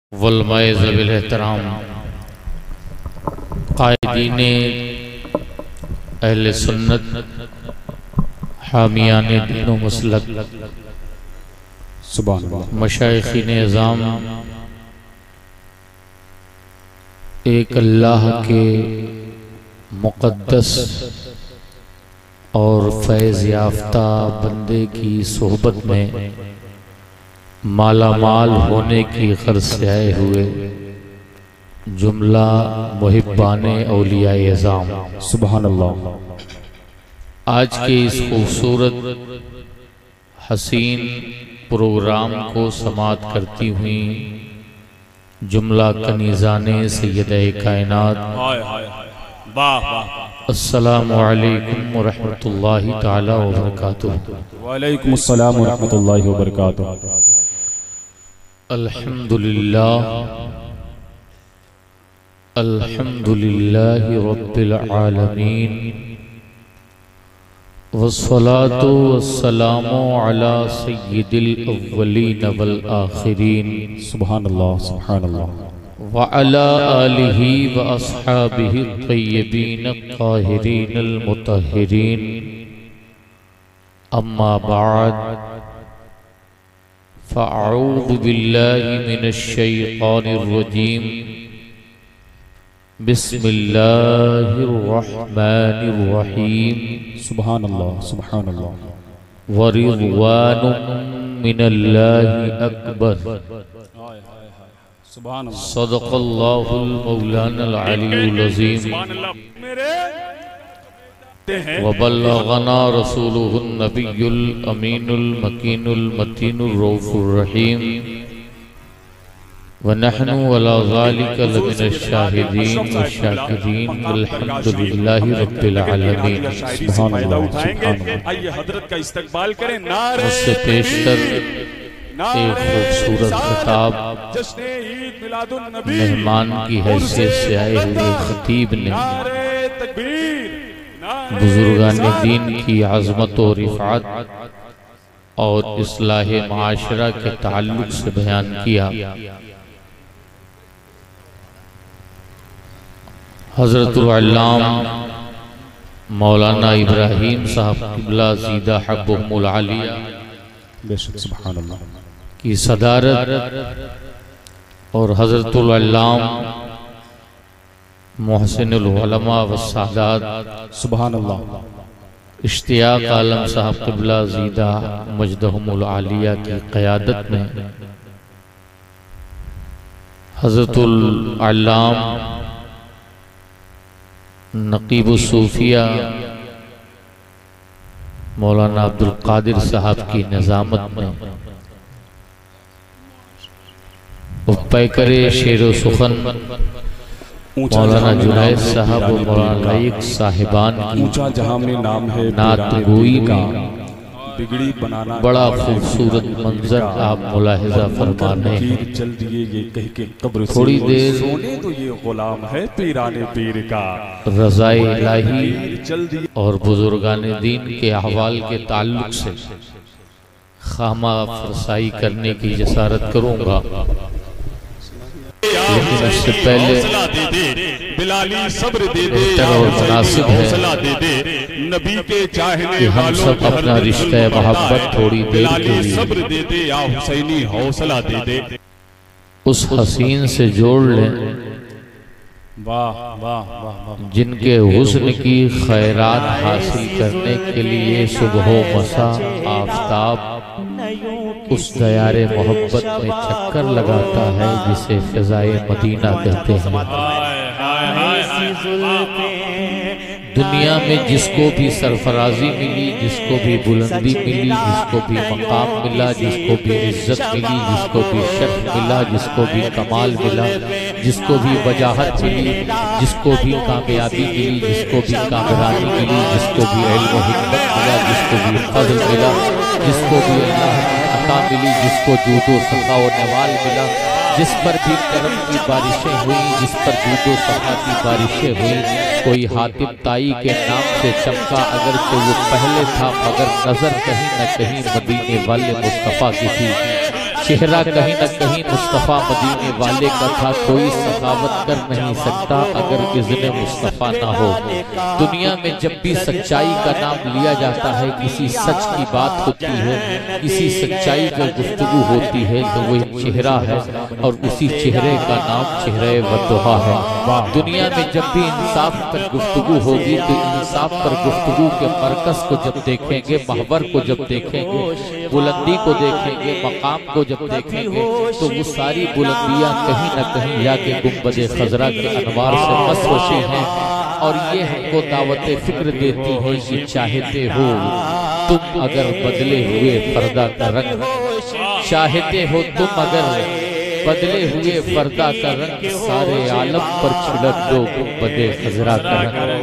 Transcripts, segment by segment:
वल्लमाए ज़वील एहतराम क़ायदीन अहले सुन्नत हामियान दीन व मसलक मशाइख़ीन इज़ाम एक अल्लाह के मुक़द्दस और फैज़ याफ्ता बंदे की सोहबत में माला माल होने की गर्ज से आए हुए जुमला मुहिब्बाने औलिया इज़ाम सुभान अल्लाह। आज के इस खूबसूरत हसीन प्रोग्राम को समाअत करती हुई जुमला कनीज़ाने सय्यदे कायनात अस्सलामु अलैकुम व रहमतुल्लाहि तआला व बरकातुहू। वालेकुम अस्सलाम व रहमतुल्लाहि व बरकातुहू। अल्हम्दुलिल्लाह अल्हम्दुलिल्लाहि रब्बिल आलमीन वस्सलातु वस्सलामु अला सय्यिदिल अव्वलीन वल आखिरीन सुभानअल्लाह सुभानअल्लाह व अला आलिहि व अस्हाबिहि तय्यबीन ताहिरीन अल मुतahhiरीन। अम्मा बाद फ़अऊज़ु बिल्लाहि मिनश शैतानिर रजीम। बिस्मिल्लाहिर रहमानिर रहीम। सुभानअल्लाह सुभानअल्लाह व रिज़वानुम मिनल्लाहि अकबर। सदक़ल्लाहुल मौलानाल अलीयुल अज़ीम व बल्लगना रसूलुहुन नबियुल अमीनुल मकीनुल मतीनुर रऊफुर रहीम व नहनु अला ज़ालिका लमिनश शाहिदीन व शाकिरीन अल्हम्दुलिल्लाहि रब्बिल आलमीन। आइए हजरत का इस्तकबाल करें। मुझसे पेशतर एक खूबसूरत खिताब मेहमान की हैसियत से आए हुए खतीब ने बुजुर्गान दीन की आज़मत और रिफ़ात और इस्लाह माशरा के ताल्लुक से बयान किया। हज़रतुल अल्लामा मौलाना इब्राहीम साहब क़िबला ज़ीदा हक़्क़ुहुमुल आलिया की सदारत और हज़रतुल अल्लामा मोहसिनुल उलमा व सादात सुभानअल्लाह इश्तियाक आलम साहब क़िबला ज़ीदा मजदहुमुल आलिया की क़यादत में हज़रतुल अल्लामा नक़ीबुस सूफ़िया मौलाना अब्दुल क़ादिर साहब की निज़ामत में पैकरे शेर सुखन मौलाना जुनैद साहब और मौलाना लाइक साहिबान की ऊंचा जहां में नाम है नात गोई का बिगड़ी बनाना बड़ा खूबसूरत मंजर आप मुलाहिजा फरमा रहे हैं। चल दिए ये कह के कब्र से थोड़ी देर सोने तो ये गुलाम है पीराने पीर का रज़ाए इलाही चल दिए और बुजुर्गान दीन के अहवाल के ताल्लुक से खामा फरसाई करने की जसारत करूँगा, लेकिन उससे पहले बिलाली सब्र दे दे बेहतर और मुनासिब हौसला है दे दे नबी के चाहने कि हम वालों सब की अपना हर दिल रिश्ता को मोहब्बत बताए। थोड़ी देर के बिलाली लिए सब्र दे दे या हुसैनी हौसला दे दे। उस हसीन से जोड़ लें वाह वाह वाह जिनके हुस्न की खैरात हासिल करने के लिए सुबह मसा आफताब उस दयारे मोहब्बत में चक्कर लगाता है जिसे फ़िज़ाए मदीना कहते हैं। दुनिया में जिसको भी सरफराजी मिली, जिसको भी बुलंदी मिली, जिसको भी मकाम मिला, जिसको भी इज्जत मिली, जिसको भी शर्फ मिला, जिसको भी कमाल मिला, जिसको भी वजाहत मिली, जिसको भी कामयाबी मिली, जिसको भी कामरानी मिली, जिसको भी इल्म हिकमत मिला, जिसको भी फज़ल मिला, जिसको भी अल्लाह की अता मिली, जिसको जूदो सखा और नवाल मिला, जिस पर भी करम की बारिशें हुई, जिस पर जूदो सखा की बारिशें हुई, कोई हातिम ताई के नाम से चमका, अगर तो वो पहले था मगर नजर कहीं न कहीं मदीने वाले मुस्तफ़ा की थी। चेहरा कहीं न कहीं मुस्तफ़ा मदीने वाले का था। कोई सखावत कर नहीं सकता अगर इज़्ने मुस्तफ़ा ना हो। दुनिया में जब भी सच्चाई का नाम लिया जाता है, किसी सच की बात होती है, किसी सच्चाई पर गुफ्तगू होती है, तो वही चेहरा है और उसी चेहरे का नाम चेहरे वद्दुहा है। दुनिया में जब भी इंसाफ पर गुफ्तगू होगी तो इंसाफ पर गुफ्तगू के मरकज को जब देखेंगे, महवर को जब देखेंगे, बुलंदी को देखेंगे, मकाम को जब देखेंगे, तो वो सारी बुलंदियां कहीं न कहीं जाके गुंबद खजरा के अनवार से मसवशी हैं। और ये हमको दावत फिक्र देती है कि चाहते हो तुम अगर बदले हुए पर्दा का रंग, चाहते हो तुम अगर बदले हुए पर्दा का रंग, सारे आलम पर छिड़क दो गुंबद खजरा का रंग।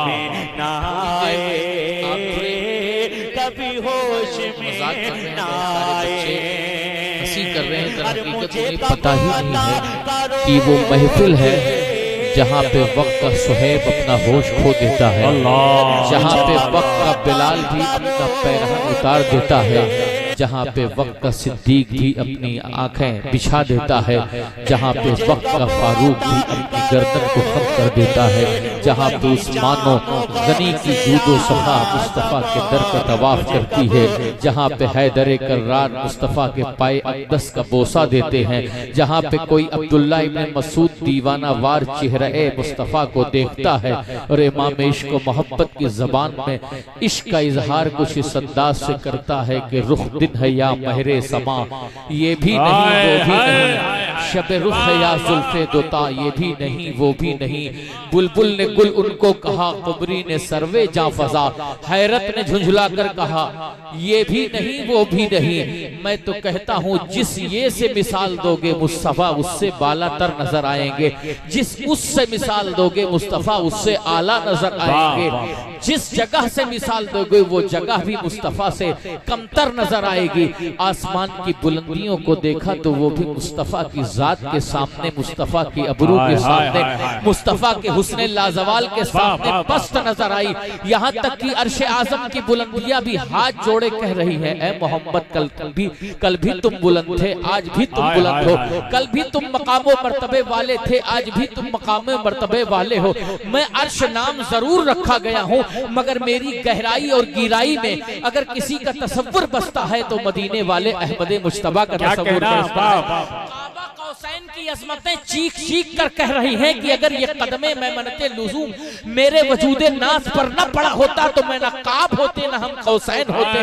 कभी होश में ना आए, हंसी कर रहे हैं, हकीकत उन्हें पता ही नहीं है कि वो महफिल है जहाँ पे वक्त का सुहैब अपना होश खो देता है, जहाँ पे वक्त का बिलाल भी अपना पैरहन उतार देता है, जहाँ पे वक्त का सिद्दीक भी अपनी आंखें बिछा देता है, जहाँ पे वक्त का फारूक भी अपनी गर्दन को खम कर देता है, जहाँ पे उस्मानो गनी की जूदो सफा मुस्तफ़ा के दर का तवाफ करती है, जहाँ पे हैदर कर्रार मुस्तफ़ा के पाए अक़दस का बोसा देते हैं, जहाँ पे कोई अब्दुल्ला इब्न मसूद दीवाना वार चेहरा मुस्तफ़ा को देखता है और इमाम इश्क को मोहब्बत की ज़बान में इश्क का इजहार कुछ इस अंदाज से करता है कि रुख दिन है या महरे समा, ये भी नहीं वो भी नहीं, शब रुख है या जुल्फे दोता, ये भी नहीं वो भी नहीं। बुलबुल ने गुल उनको कहा, कुबरी ने सरवे जा फजा, हैरत ने झुंझला कर कहा ये भी नहीं वो भी नहीं। मैं तो कहता हूँ जिस ये से मिसाल दोगे मुस्तफ़ा उससे बाला तर नजर आएंगे, जिस उससे मिसाल दोगे मुस्तफ़ा उससे आला नजर आएंगे, जिस जगह से मिसाल दोगे वो जगह भी मुस्तफ़ा से कमतर नजर आएगी। आसमान की बुलंदियों को देखा तो वो भी मुस्तफ़ा की जात के सामने, मुस्तफ़ा की अबरू के सामने, मुस्तफ़ा के हुस्न लाजवाल के सामने पस्त नजर आई। यहाँ तक कि अर्श आज़म की बुलंदियां भी हाथ जोड़े कह रही है, ए मोहम्मद कल भी तुम बुलंद थे, आज भी तुम बुलंद हो, कल भी तुम मकामो मर्तबे वाले थे, आज भी तुम मकामो मर्तबे वाले हो। मैं अर्श नाम जरूर रखा गया हूँ, मगर मेरी गहराई और गिराई में अगर किसी का तसव्वुर बसता है तो मदीने वाले अहमद मुज्तबा का तसव्वुर बसता है। हुसैन की अजमतें चीख चीख कर कह रही हैं कि अगर ये कदमे मैमनते लुज़ूम मेरे वजूदे नास पर न पड़ा होता तो मैं ना काब होते ना हम हुसैन होते।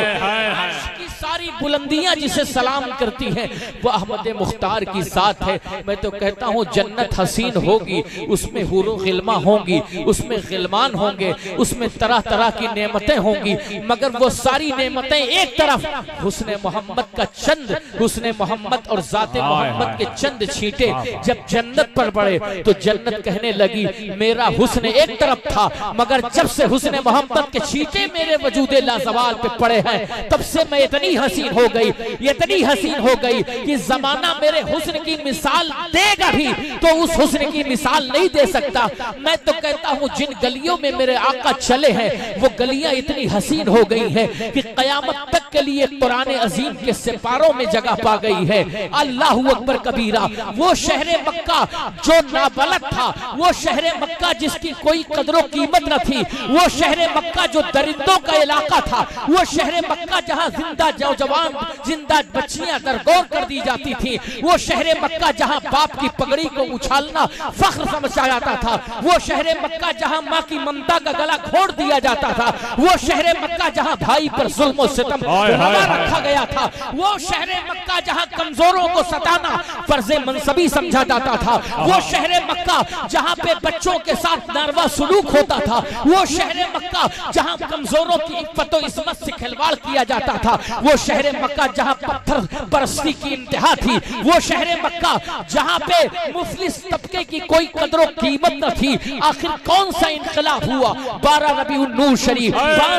की सारी बुलंदियां जिसे सलाम करती हैं वो अहमद मुख्तार की साथ है। मैं तो कहता हूँ जन्नत हसीन होगी, उसमें हुरो गिल्मा होंगी, उसमें गिलमान होंगे, उसमें तरह तरह की नेमतें होंगी, मगर वो सारी नेमतें एक तरफ हुस्ने मोहम्मद का चंद, हुस्ने मोहम्मद और जाते मोहम्मद के चंद छींटे जब जन्नत पर पड़े तो जन्नत कहने लगी मेरा हुस्न एक तरफ था, मगर जब से हुस्न मोहम्मद के छींटे मेरे वजूदे लाजवाल पे पड़े हैं तब से मैं इतनी हसीन हो गई, इतनी हसीन हो गई कि जमाना मेरे हुस्न की मिसाल देगा भी तो उस हुस्न की मिसाल नहीं दे सकता। मैं तो कहता हूँ जिन गलियों में मेरे आका चले हैं वो गलियां इतनी हसीन हो गई हैं कि कयामत तक के लिए कुरान अजीम के सिपारों में जगह पा गई है। अल्लाहू अकबर कबीरा, वो शहरे मक्का जो नाबलद था, वो शहरे मक्का जिसकी कोई कदरो कीमत न थी, वो शहरे मक्का जो दरिंदों का इलाका था, वो शहरे मक्का जहां जिंदा नौजवान जिंदा बच्चियां दरगोर कर दी जाती थी, वो शहरे मक्का जहां बाप की पगड़ी को उछालना फख्र समझा जाता था, वो शहरे मक्का जहां माँ की ममता का गला घोट दिया जाता था, वो शहरे मक्का जहां भाई पर जुल्म और सितम रवा रखा गया था, वो शहरे मक्का जहां कमजोरों को सताना फर्जे मनसबी समझा जाता था, वो शहरे मक्का जहां पे बच्चों के साथ नारवा सुलूक होता था, वो शहरे मक्का जहां कमजोरों की इफ़्फ़त और इस्मत से खिलवाड़ किया जाता था, वो शहरे मक्का जहां पत्थर परस्ती की इंतहा थी, वो शहरे मक्का जहां पे मुफलिस तबके की कोई कदरो कीमत न थी। आखिर कौन सा इनकलाब हुआ 12 रबीउन नूर शरीफ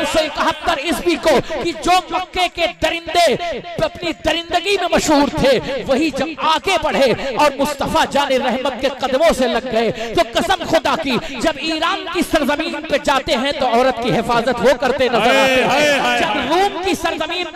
571 ईस्वी को कि जो मक्के के दरिंदे अपनी दरिंदगी में मशहूर थे वही जब आगे बढ़े और मुस्तफा जाने रहमत के कदमों से लग गए तो कसम खुदा की जब ईरान की सरजमीन पे जाते हैं तो औरत की हिफाजत वो करते नजर आते हैं, जब रूम की सरजमीन पर जाते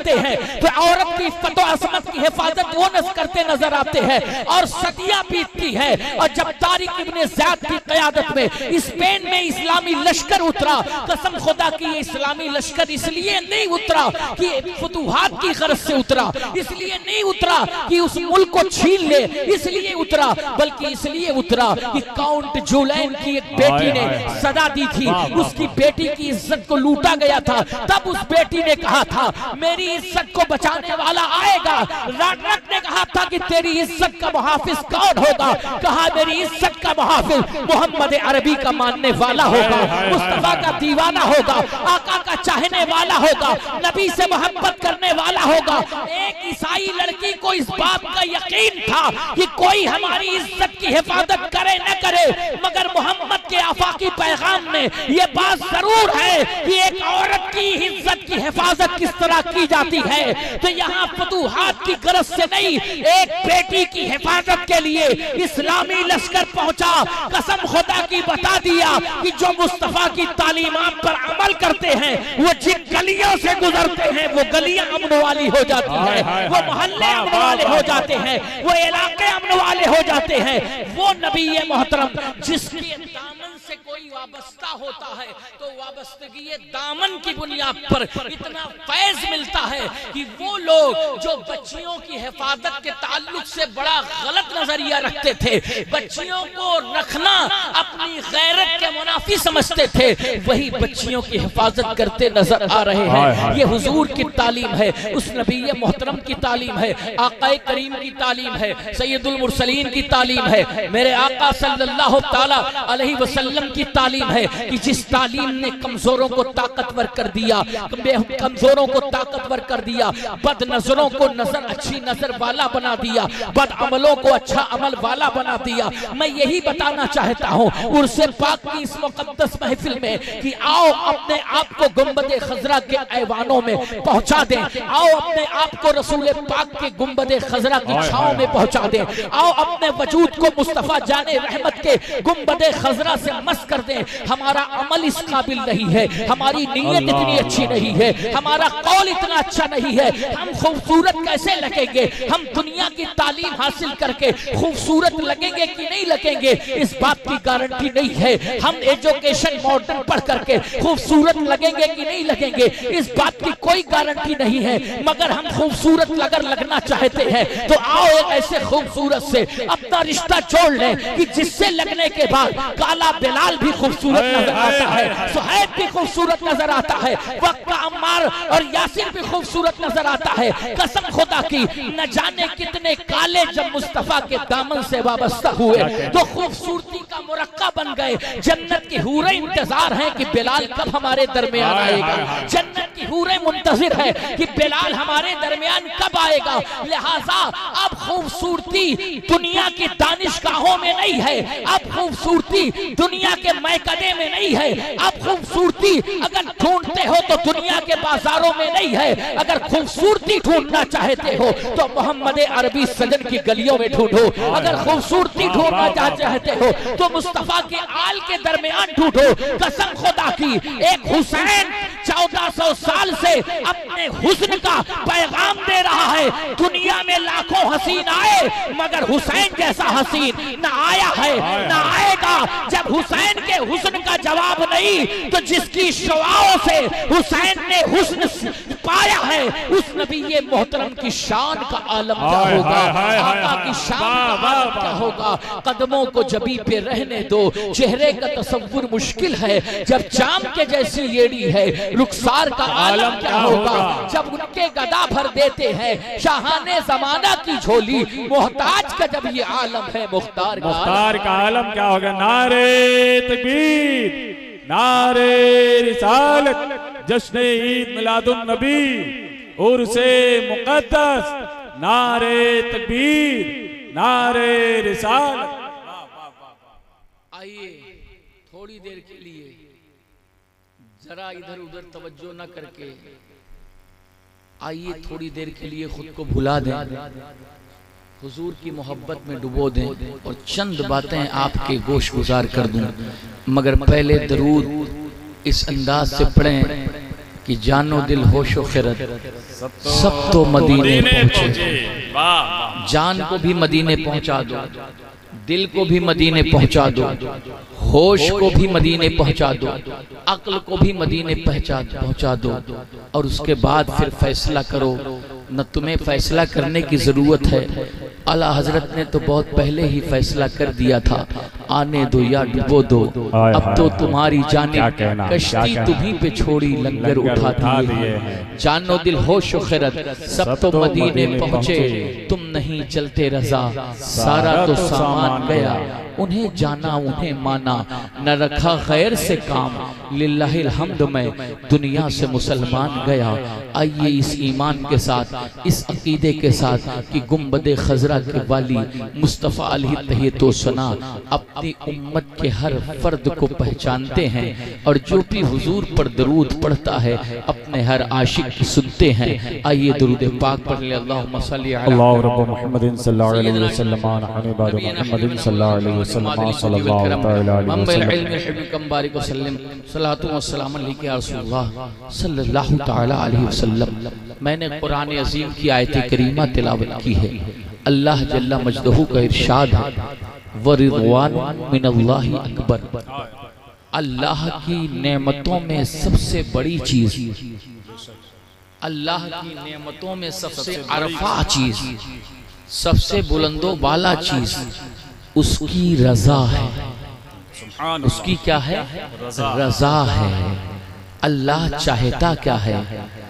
जाते हैं तो औरत की इफ़्फ़त और असमत की हिफाजत वो करते नजर आते हैं और सदियां बीतती है। और जब तारिक इब्ने ज़ियाद की क़यादत में स्पेन में इस्लामी लश्कर उतरा, कसम खुदा की ये इस्लामी लश्कर इसलिए नहीं उतरा कि फतूहात की गरज से उतरा, इसलिए नहीं उतरा कि उस मुल्क को छीन ले, इसलिए उतरा, बल्कि इसलिए उतरा कि काउंट जुलैन की एक बेटी ने सदा दी थी, उसकी बेटी की इज्जत को लूटा गया था। तब उस बेटी ने कहा था मेरी इज्जत को बचाने वाला आएगा। राडरक ने कहा था कि तेरी इज्जत का मुहाफिज कौन होगा? कहा मेरी इज्जत का मुहाफिज मोहम्मद अरबी का मानने वाला होगा, मुस्तफा का दीवाना होगा, आका का चाहने वाला होगा, नबी से मोहब्बत करने वाला होगा। एक ईसाई लड़की को इस बात का यकीन था कि कोई हमारी इज्जत की हिफाजत करे न करे, मगर मोहम्मद के आफाकी पैगाम में ये बात जरूर है कि एक औरत की इज्जत की हिफाजत किस तरह की जाती है। तो यहाँ फतूहात की गरज से नहीं, एक बेटी की हिफाजत के लिए इस्लामी लश्कर पहुंचा। कसम खुदा की बता दिया कि जो मुस्तफा की तालीमात पर अमल करते हैं वो जिन गलियों से गुजरते हैं वो गलियां अमन वाली हो जाती है, वो मोहल्ले अमन वाले हो जाते हैं, वो इलाके अमन वाले हो जाते हैं। वो नबी मोहतरम जिसके दामन से कोई वाबस्ता होता है तो वाबस्तगी दामन की बुनियाद पर इतना फैज मिलता है कि वो लोग जो बच्चियों की हिफाजत के ताल्लुक से बड़ा गलत नजरिया रखते थे, बच्चियों को रखना अपनी गैरत के मुनाफी समझते थे, वही बच्चियों की हिफाजत करते नजर आ रहे हैं। ये हुजूर की तालीम है, उस नबी मोहतरम की तालीम है, आका करीम की तालीम है, सैयदुल मुरसलीन की तालीम है, मेरे आका सल्लल्लाहु ताला अलैहि वसल्लम की तालीम है कि जिस तालीम ने कमजोरों को ताकतवर कर दिया, कमजोरों को ताकतवर कर दिया, बद नजरों को नजर अच्छी नजर वाला बना दिया, बद अमलों को अच्छा अमल वाला बना दिया। मैं यही बताना चाहता हूँ उर्से पाक की इस मुकद्दस महफिल में कि आओ अपने आप को गुंबदे खजरा के ऐवानों में पहुंचा दें, आओ अपने आप को रसूल पाक के गुंबदे खजरा की छांव में पहुंचा दें, आओ अपने वजूद को मुस्तफा जाने रहमत के गुंबदे खजरा से मस कर दें। हमारा अमल इस काबिल नहीं है, हमारी नीयत इतनी अच्छी नहीं है, हमारा कौल इतना अच्छा नहीं है, हम खूबसूरत कैसे लगेंगे? हम दुनिया की तालीम हासिल करके खूबसूरत लगेंगे कि नहीं लगेंगे इस बात की गारंटी नहीं है। हम एजुकेशन मॉडर्न पढ़ करके खूबसूरत लगेंगे कि नहीं लगेंगे इस बात की कोई गारंटी नहीं है, मगर हम खूबसूरत अगर लगना चाहते हैं तो आओ एक ऐसे खूबसूरत से अपना रिश्ता जोड़ लें कि जिससे लगने के बाद काला बिलाल भी खूबसूरत नजर आता है, सुहैब भी खूबसूरत नजर आता है, वक्त अम्मार और यासिर भी खूबसूरत नजर आता है। कसम खुदा की न जाने कितने काले जब मुस्तफा के दामन से वाबस्ता हुए तो खूबसूरती का मुरक्का बन गए। जन्नत की हूरें इंतजार हैं कि बिलाल कब हमारे दरमियान आएगा, जन्नत की हूरें मुंतजिर है कि बिलाल हमारे दरमियान कब आएगा। लिहाजा अब खूबसूरती दुनिया की दानिशगाहों में नहीं है, अब खूबसूरती दुनिया के मैकदे में नहीं है, अब खूबसूरती अगर ढूंढते हो तो दुनिया के बाजारों में नहीं है, अगर खूबसूरती ढूंढना चाहते हो तो मोहम्मद अरबी सजन की गलियों में ढूंढो, अगर खूबसूरती ढूंढना चाहते हो तो मुस्तफा के आल के दरमियान ढूंढो। कसम खुदा की एक हुसैन 1400 साल से अपने हुस्न का पैगाम दे रहा है। दुनिया में लाखों हसीन आए मगर हुसैन जैसा हसीन न आया है न आएगा। जब हुसैन के हुस्न का जवाब नहीं तो जिसकी शुआओं से हुसैन ने हुस्न पाया है उस नबी मोहतरम की शान का आलम क्या होगा, आका की शान का आलम क्या होगा। कदमों को जबी पे रहने दो, चेहरे का तसव्वुर मुश्किल है जब चाम के जैसी येड़ी है। रुखसार का आलम क्या होगा जब उनके गदा भर देते हैं शाहाने जमाना की झोली। मोहताज का जब ये आलम है मुख्तार का आलम क्या होगा। नारे तकबीर, नारे रिसालत, जश्न ईद मिलादुन नबी, उर्से मुक़द्दस, नारे तकबीर, नारे रिसालत। आइए थोड़ी देर के लिए जरा इधर उधर तवज्जो न करके आइए थोड़ी देर के लिए खुद को भुला दें, हुजूर की मोहब्बत में डुबो दें और चंद बातें आपके गोश गुजार कर दूं। मगर पहले दरूद इस अंदाज से पढ़ें कि जानो दिल होशो खिरत सब तो मदीने पहुंचे। जान को भी मदीने पहुंचा दो, दिल को भी मदीने पहुंचा दो, होश को भी मदीने पहुंचा दो, अक्ल को भी मदीने पहुंचा दो, और उसके बाद फिर फैसला करो। न तुम्हें फैसला करने की जरूरत है, आला हजरत ने तो बहुत पहले ही फैसला कर दिया था, आने दो या डुबो दो, अब तो तुम्हारी जानिब कश्ती तुम्हीं पे छोड़ी लंगर उठा दिए। जानो दिल होश खिरत सब तो मदीने पहुंचे, तुम नहीं चलते रजा सारा तो सामान गया। उन्हें जाना उन्हें माना, न रखा गैर से काम, लिल्लाहिल हम्द में दुनिया से मुसलमान गया। आइए इस ईमान के साथ, इस अकीदे के साथ कि गुंबदे खजरा के वाली मुस्तफ़ा अलैहि तहियतो सना अपनी उम्मत के हर फर्द को पहचानते हैं, और जो भी हुजूर पर दरूद पढ़ता है अपने हर आशिक की सुनते हैं। आइए दुरूद पाक पढ़ ले। अल्लाहुम्मा सल्ली अला मुहम्मदिन सल्लल्लाहु अलैहि वसल्लम मुहम्मदिन सल्लल्लाहु अलैहि वसल्लम सल्लल्लाहु तआला अलैहि वसल्लम। मैंने कुरान अजीम की आयत करीमा तिलावत की है। अल्लाह जल्ला मजदहू का इरशाद है, व रिज़वान मिनल्लाहि अकबर। अल्लाह की नेमतों में सबसे बड़ी चीज, अल्लाह की नेमतों में सबसे अरफा चीज, सबसे बुलंदो वाला चीज उसकी रजा है। उसकी क्या है? रजा है। अल्लाह चाहता क्या है?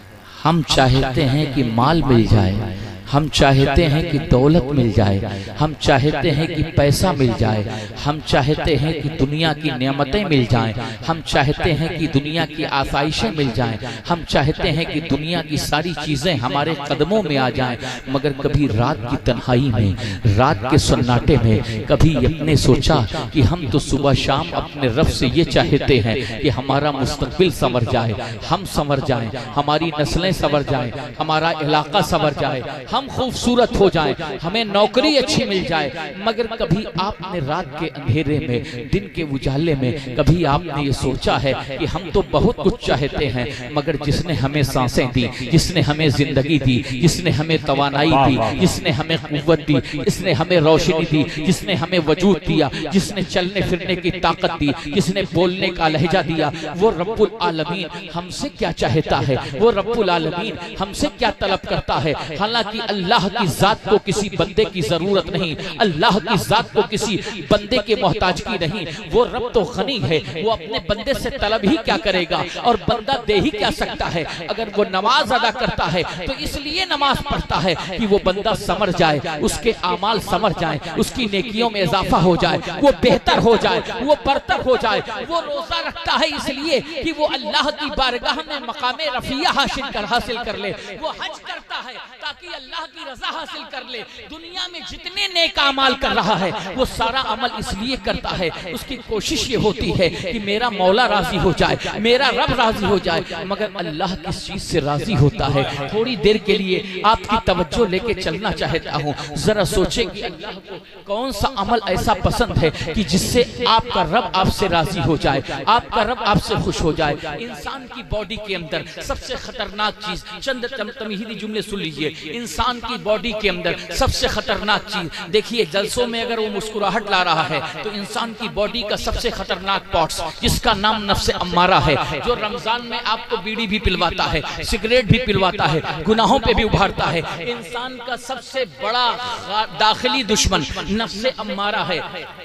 हम चाहते हैं कि माल मिल जाए, हम चाहते हैं कि दौलत मिल जाए, हम चाहते हैं कि पैसा मिल जाए, हम चाहते हैं कि दुनिया की नेमतें मिल जाएं, हम चाहते हैं कि दुनिया की आसाइशें मिल जाएं, हम चाहते हैं कि दुनिया की सारी चीज़ें हमारे कदमों में आ जाएं। मगर कभी रात की तन्हाई में, रात के सन्नाटे में कभी अपने सोचा कि हम तो सुबह शाम अपने रब से ये चाहते हैं कि हमारा मुस्तकबिल संवर जाए, हम संवर जाएं, हमारी नस्लें संवर जाएं, हमारा इलाका संवर जाए, हम खूबसूरत हो जाएं, हमें नौकरी अच्छी मिल जाए। मगर कभी आपने रात के अंधेरे में, दिन के उजाले में, कभी आपने ये सोचा है कि हम तो बहुत कुछ चाहते हैं, मगर जिसने हमें सांसें दी, जिसने हमें जिंदगी दी, जिसने हमें तवानाई दी, जिसने हमें कुव्वत दी, जिसने हमें रोशनी दी, जिसने हमें वजूद दिया, जिसने चलने फिरने की ताकत दी, जिसने बोलने का लहजा दिया, वो रब्बुल आलमीन हमसे क्या चाहता है? वो रब्बुल आलमीन हमसे क्या तलब करता है? हालांकि अल्लाह की जात को किसी बंदे की जरूरत नहीं, अल्लाह की जात को किसी बंदे के मोहताज की नहीं। वो रब तो गनी है, वो अपने बंदे से तलब ही क्या करेगा, और बंदा दे ही क्या सकता है? अगर वो नमाज अदा करता है तो इसलिए नमाज पढ़ता है कि वो बंदा समझ जाए, उसके आमाल समझ जाए, उसकी नेकियों में इजाफा हो जाए, वो बेहतर हो जाए, वो बरतर हो जाए। वो रोजा रखता है इसलिए कि वो अल्लाह की बारगाह में मकामे रफिया हासिल कर ले। वो हज करता है ताकि अल्लाह की रजा हासिल कर ले। दुनिया में जितने नेक अमाल कर रहा है वो सारा अमल इसलिए करता है, उसकी कोशिश ये होती है कि मेरा मौला राजी हो जाए, मेरा रब राजी हो जाए। मगर अल्लाह किस चीज से राजी होता है? थोड़ी देर के लिए आपकी तवज्जो लेके चलना चाहता हूँ। जरा सोचे कि अल्लाह को कौन सा अमल ऐसा पसंद है कि जिससे आपका रब आपसे राजी हो जाए, आपका रब आपसे खुश हो जाए। इंसान की बॉडी के अंदर सबसे खतरनाक चीज, चंद तमहीदी जुमले सुन लीजिए। इंसान की बॉडी के अंदर सबसे खतरनाक चीज देखिए, जलसों में अगर वो मुस्कुराहट ला रहा है तो इंसान की बॉडी का सबसे खतरनाक पार्ट्स जिसका नाम नफ्से अम्मारा है, जो रमजान में आपको बीड़ी भी पिलवाता है, सिगरेट भी पिलवाता है, गुनाहों पे भी उभारता है। इंसान का सबसे बड़ा दाखिली दुश्मन नफ्से अम्मारा है,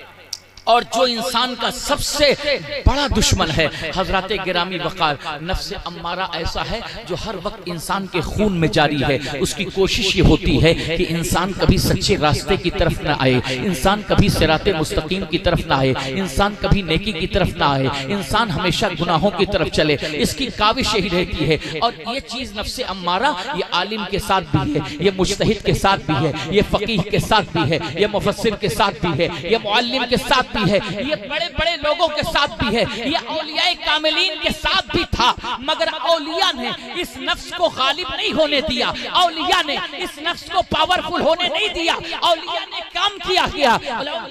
और जो इंसान का सबसे बड़ा दुश्मन है हजरत गिरामी वकार नफ्से अम्मारा ऐसा है जो हर वक्त इंसान के खून में जारी है। उसकी कोशिश ये होती है कि इंसान कभी सच्चे रास्ते की तरफ ना आए, इंसान कभी सिराते मुस्तकीम की तरफ ना आए, इंसान कभी नेकी की तरफ ना आए, इंसान हमेशा गुनाहों की तरफ चले। इसकी काविश यही रहती है। और ये चीज नफ्से अम्मारा ये आलिम के साथ भी है, ये मुज्तहिद के साथ भी है, ये फकीह के साथ भी है, ये मुफस्सिर के साथ भी है, ये मुअल्लिम के साथ भी है, ये बड़े बड़े लोगों के साथ भी है, ये औलियाए कामिलीन के साथ भी था। मगर औलिया ने इस नफ्स को गालिब नहीं होने दिया, औलिया ने इस नफ्स को पावरफुल होने नहीं दिया। औलिया ने काम किया, औलिया ने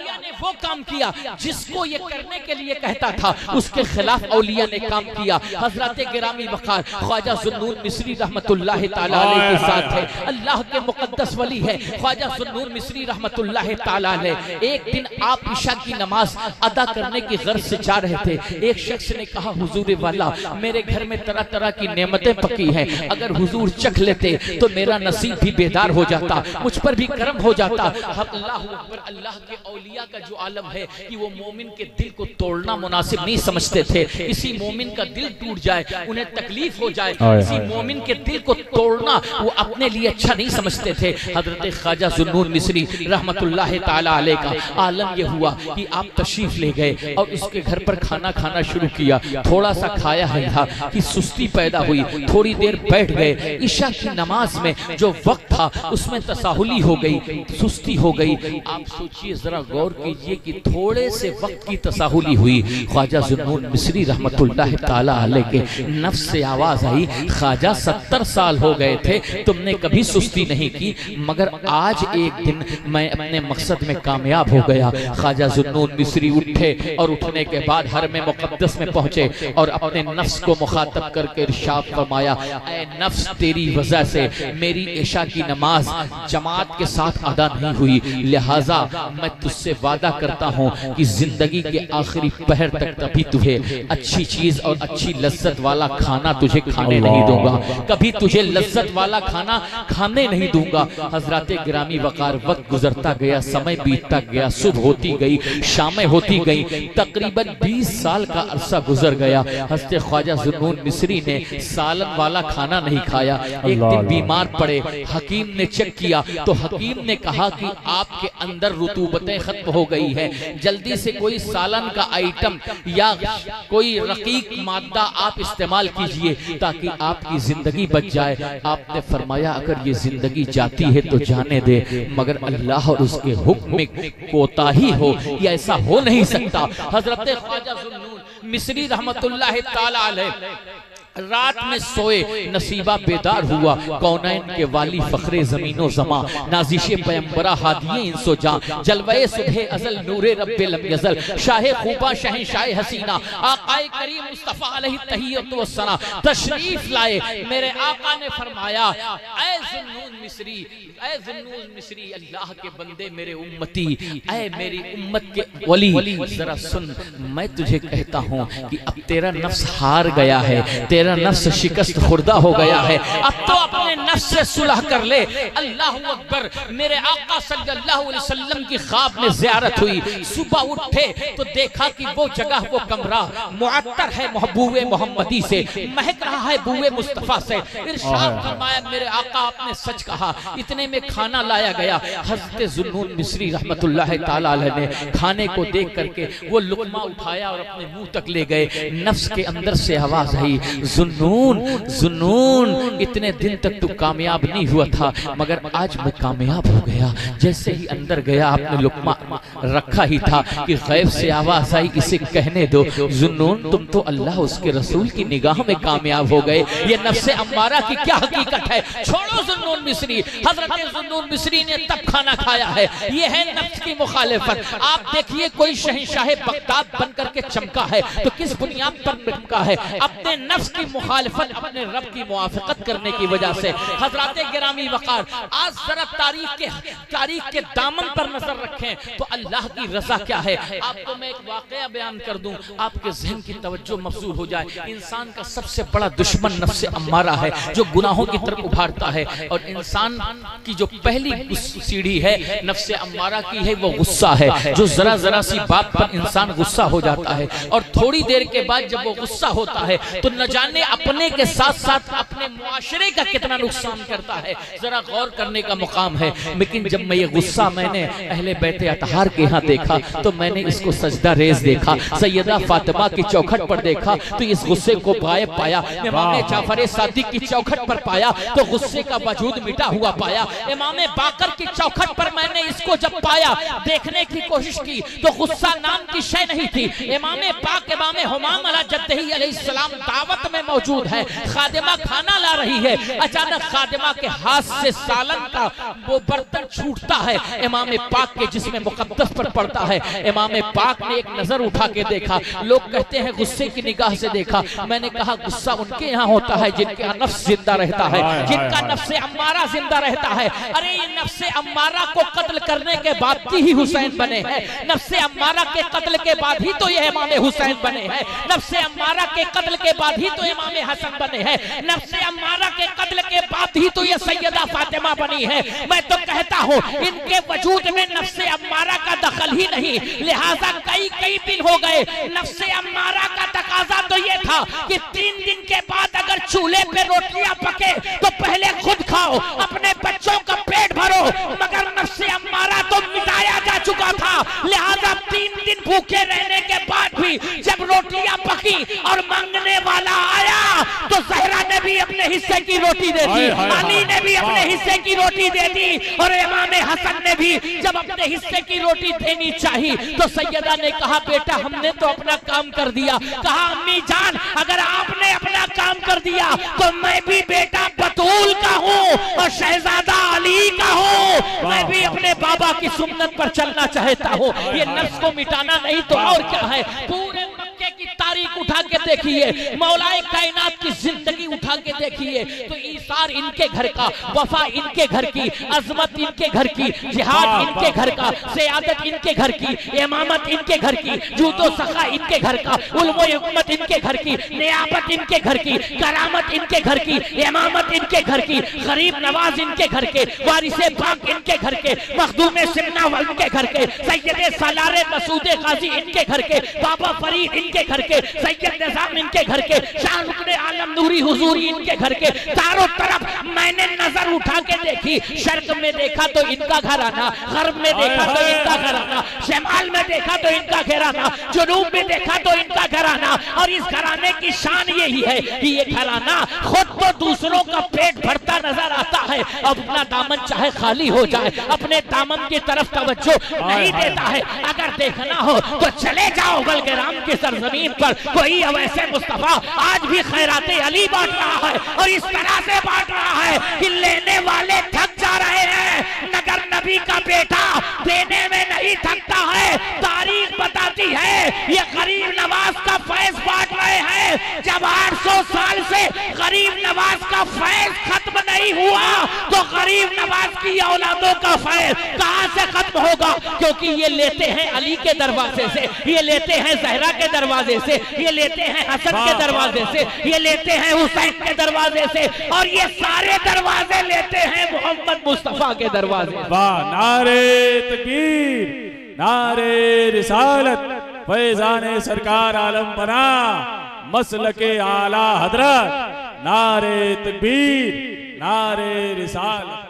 वो काम किया जिसको ये करने के लिए कहता था, उसके खिलाफ औलिया ने काम किया। हजरत गिरामी वक़ार ख्वाजा ज़ुन्नून मिस्री रहमतुल्लाह ताला अलैह के साथ है, अल्लाह के मुक़द्दस वली है ख्वाजा ज़ुन्नून मिस्री रहमतुल्लाह ताला अलैह। एक दिन आप इशा की नमाज अदा करने की गर्ज से जा रहे थे। एक शख्स ने कहा, हुजूर वाला, मेरे घर में तरह तरह की नेमतें पकी हैं, अगर हुजूर चख लेते तो मेरा नसीब भी बेदार हो जाता, मुझ पर भी करम हो जाता। अल्लाह अकबर। अल्लाह के औलिया का जो आलम है कि वो मोमिन के दिल को तोड़ना मुनासिब नहीं समझते थे। किसी मोमिन का दिल टूट जाए, उन्हें तकलीफ हो जाए, किसी मोमिन के दिल को तोड़ना वो अपने लिए अच्छा नहीं समझते थे। हजरत ख्वाजा ज़ुन्नून मिस्री रहमतुल्लाह ताला अलैह का आलम ये हुआ कि आप तशरीफ ले गए और उसके घर पर खाना खाना शुरू किया। थोड़ा सा खाया है था कि सुस्ती पैदा हुई, थोड़ी देर बैठ गए। इशा की नमाज में जो वक्त था उसमें तसाहुली हो गई, सुस्ती हो गई। आप सोचिए, जरा गौर कीजिए कि थोड़े से वक्त की तसाहुली हुई। ख्वाजा ज़ुन्नून मिस्री रहमतुल्लाह ताला अलैह के नफ्स से आवाज आई, ख्वाजा 70 साल हो गए थे, तुमने कभी सुस्ती नहीं की, मगर आज एक दिन मैं अपने मकसद में कामयाब हो गया। ख्वाजा ज़ुन्नून मिस्री उठे और उठने के बाद हरम मुक़द्दस में पहुंचे और अपने नफ्स को मुखातब करके इरशाद फरमाया, ऐ नफ्स, तेरी वजह से मेरी इशा की नमाज जमात के साथ अदा नहीं हुई, लिहाजा मैं तुझसे वादा करता हूँ कि जिंदगी के आखिरी पहर तक कभी तुझे अच्छी चीज और अच्छी लज्जत वाला खाना तुझे खाने नहीं दूंगा, कभी तुझे लज्जत वाला खाना खाने नहीं दूंगा। हजरत गिरामी वक़ार, वक्त गुजरता गया, समय बीतता गया, सुबह होती गई, शामें होती गई, तकरीबन 20 साल का अरसा गुजर गया। हज़रत ख्वाजा ज़ुन्नून मिस्री ने सालन वाला खाना नहीं खाया। एक दिन बीमार पड़े, हकीम ने चेक किया तो हकीम ने कहा कि आपके अंदर रुतूबतें खत्म हो गई है, जल्दी से कोई सालन का आइटम या कोई रकीक मादा आप इस्तेमाल कीजिए ताकि आपकी जिंदगी बच जाए। आपने फरमाया, अगर ये जिंदगी जाती है तो जाने दे, मगर अल्लाह और उसके हुक्म में कोताही हो, ये ऐसा हो नहीं सकता। हजरत ख्वाजा ज़ुन्नून मिस्री रहमतुल्लाह ताला अलैह रात में सोए, नसीबा बेदार हुआ। कौनैन के वाली फखरे ज़मीनो ज़मा, नाज़िशे पैगंबरा हादिये इंसो जां, जलवे सुबह अज़ल नूरे रब्बे लम यज़ल, शाहे खूबा शहंशाह हसीना, आक़ाए करीम मुस्तफ़ा अलैहि तहियत व सना तशरीफ लाए। मेरे आका ने फरमाया, ऐ ज़ुन्नून मिस्री, ऐ ज़ुन्नून मिस्री, अल्लाह के बंदे, मेरे उम्मती, ऐ मेरी उम्मत के वली, जरा सुन, मैं तुझे कहता हूँ कि अब तेरा नफ्स हार गया है, तेरा नफ्स शिकस्त खुर्दा हो गया है, अब तो अपने नफ्स से सुलह कर ले। अल्लाह अकबर। मेरे आका सल्लल्लाहु अलैहि वसल्लम की ख्वाब में ज़ियारत हुई। सुबह उठे तो देखा कि वो जगह, वो कमरा मुअत्तर है महबूबे मोहम्मदी से, महक रहा है बूए मुस्तफ़ा से। इरशाद फरमाया, मेरे आका आपने सच कहा। इतने में खाना लाया गया। हज़रत ज़ुन्नून मिस्री रहमतुल्लाह ताला अलैह ने खाने को देख करके वो लुक़मा उठाया और अपने मुंह तक ले गए। नफ्स के अंदर से आवाज आई, ज़ुन्नून, ज़ुन्नून, इतने दिन तक तू कामयाब नहीं हुआ था, मगर आज मैं कामयाब हो गया। जैसे ही अंदर गया, आपने लुक़मा रखा ही था कि गैब से आवाज आई, इसे कहने दो, ज़ुन्नून, तुम तो अल्लाह उसके रसूल की निगाह में कामयाब हो गए, ये नफ्से अम्मारा की क्या हकीकत है, छोड़ो ज़ुन्नून मिस्री। हज़रत ज़ुन्नून मिस्री ने तब खाना खाया है। ये है नफ्स की मुखालिफत। आप देखिए, कोई शहंशाह बगदाद बनकर के चमका है तो किस बुनियाद पर चमका है? अपने नफ्स की मुखालिफत, अपने रब की मुआफ़क़त करने की वजह से। हज़रात गिरामी वक़ार, आज जरा तारीख के दामन पर नजर रखें तो अल्लाह की रजा क्या है। आपको मैं एक वाक़या बयान कर दूं, आपके ज़हन की तवज्जो मबसूर हो जाए। इंसान का सबसे बड़ा दुश्मन नफ्स अम्मारा है, जो गुनाहों की तरफ उभारता है। और इंसान की जो पहली सीढ़ी है नफ्स अम्मारा की है, वो गुस्सा है, जो जरा जरा सी बात पर इंसान गुस्सा हो जाता है। और थोड़ी देर के बाद जब वो गुस्सा होता है तो न जाने अपने के साथ साथ अपने मुआशरे का कितना नुकसान करता है। जरा गौर करने का मुकाम है। लेकिन जब मैं ये गुस्सा मैंने अहले बैते अतहार के यहाँ देखा तो मैंने इसको सजदा रेज देखा, सैयदा फातिमा की चौखट पर देखा तो इस गुस्से को गायब पाया। इमाम जाफर सादिक की चौखट पर पाया तो गुस्से का वजूद मिटा हुआ पाया। इमाम बाकर की चौखट पर मैंने इसको जब पाया, देखने की कोशिश की तो गुस्सा नाम की शय नहीं थी। इमाम पाक इमाम हुमाम अलैहि जद्दही अलैहिस्सलाम दावत में मौजूद है। खादिमा खाना ला रही है, अचानक खादिमा के हाथ से सालन का वो बर्तन छूटता है, इमाम पाक के जिस्म मुकद्दस पर पड़ता है। इमाम पाक ने एक नजर उठा के देखा, लोग कहते हैं गुस्से की निगाह से देखा। मैंने कहा गुस्सा उनके यहाँ होता है जिनका नफ्स जिंदा रहता है, जिनका नफ्से अम्मारा जिंदा रहता है। अरे ये नफ्से अम्मारा को कत्ल करने के बाद ही हुसैन बने हैं, नफ्से अम्मारा के कत्ल के बाद ही तो ये इमाम हुसैन बने हैं, नफ्से अम्मारा के कत्ल के बाद ही तो इमाम हसन बने हैं, नफ्से अम्मारा के कत्ल के बाद ही तो ये सैयदा फातिमा बनी है। मैं तो कहता हूँ इनके वजूद में नफ्से अम्मारा का दखल ही नहीं, लिहाजा कई कई दिन हो गए। नफ्से अम्मारा का तकाजा तो ये था कि 3 दिन के बाद अगर चूल्हे पे रोटियां पके तो पहले खुद खाओ, अपने बच्चों का पेट भरो, मगर नफ्से अम्मारा तो मिटाया जा चुका था। लिहाजा 3 दिन भूखे रहने के बाद भी जब रोटियां पकी और मांगने वाला आया तो ज़हरा ने भी अपने हिस्से की रोटी दे दी, अली ने भी अपने हिस्से की रोटी दे दी, और इमाम हसन ने भी जब अपने हिस्से की रोटी देनी चाहिए तो सैयदा ने कहा बेटा हमने तो अपना काम कर दिया। कहा अम्मी जान अगर आपने अपना काम कर दिया तो मैं भी बेटा बतूल का हूँ और शहजादा अली का हूँ, मैं भी अपने बाबा की सुन्नत पर चलना चाहता हूँ। ये नफ्स को मिटाना नहीं तो और क्या है। पूरे मक्के की तारीख उठा के देखिए, मौलाए कायनात की जिंदगी उठा के देखिए तो ईसार इनके घर का, वफा इनके घर की, अजमत इनके घर की, जिहाद इनके घर का, सियादत इनके घर की, इमामत इनके घर की, जूतो सखा इनके घर का, उल्मो हुकूमत इनके घर की, नियाबत इनके घर की, करामत इनके घर की, इमामत इनके घर की, गरीब नवाज इनके घर के, वारिसे पाक इनके घर के, मखदूम सिन्ना इनके घर के, सैयदे सालारे मसूदे गाजी इनके घर के, बाबा फरीद इनके घर के, सैयद निजाम इनके घर के, शाह रुकने आलम नूरी हुजूरी इनके घर के। चारों तरफ मैंने नजर उठा के देखी, शर्क में देखा तो इनका घराना, गर्ब में देखा तो इनका घराना, शमाल में देखा तो इनका घराना, जुनूब में देखा तो इनका घराना। और इस घराने की शान यही है कि ये घराना खुद तो दूसरों का पेट भरता नजर आता है, अपना दामन चाहे खाली हो जाए अपने दामन की तरफ तवज्जो नहीं देता है। अगर देखना हो तो चले जाओ बलगराम की सरजमीन पर, कोई अवैसे मुस्तफा आज भी खैराते अली बांट रहा है और इस तरह से बांट रहा है कि लेने वाले थक जा रहे हैं, मगर नबी का बेटा देने में नहीं थकता है। तारीख बताती है ये गरीब नवाज का फैज बांट रहे हैं। जब 800 साल से गरीब नवाज का फैज खत्म नहीं हुआ तो गरीब नवाज की औलादों का फैज कहां से खत्म होगा, क्योंकि ये लेते हैं अली के दरवाजे से, ये लेते हैं जहरा के दरवाजे से, ये लेते हैं हसन के दरवाजे से, ये लेते हैं हुसैन के दरवाजे से, और ये सारे दरवाजे लेते हैं मोहम्मद मुस्तफा के दरवाजे। वाह, नारे तकबीर, नारे रिसालत, फैजाने सरकार आलम बना, मसलके आला हजरत, नारे तकबीर, नारे रिसालत,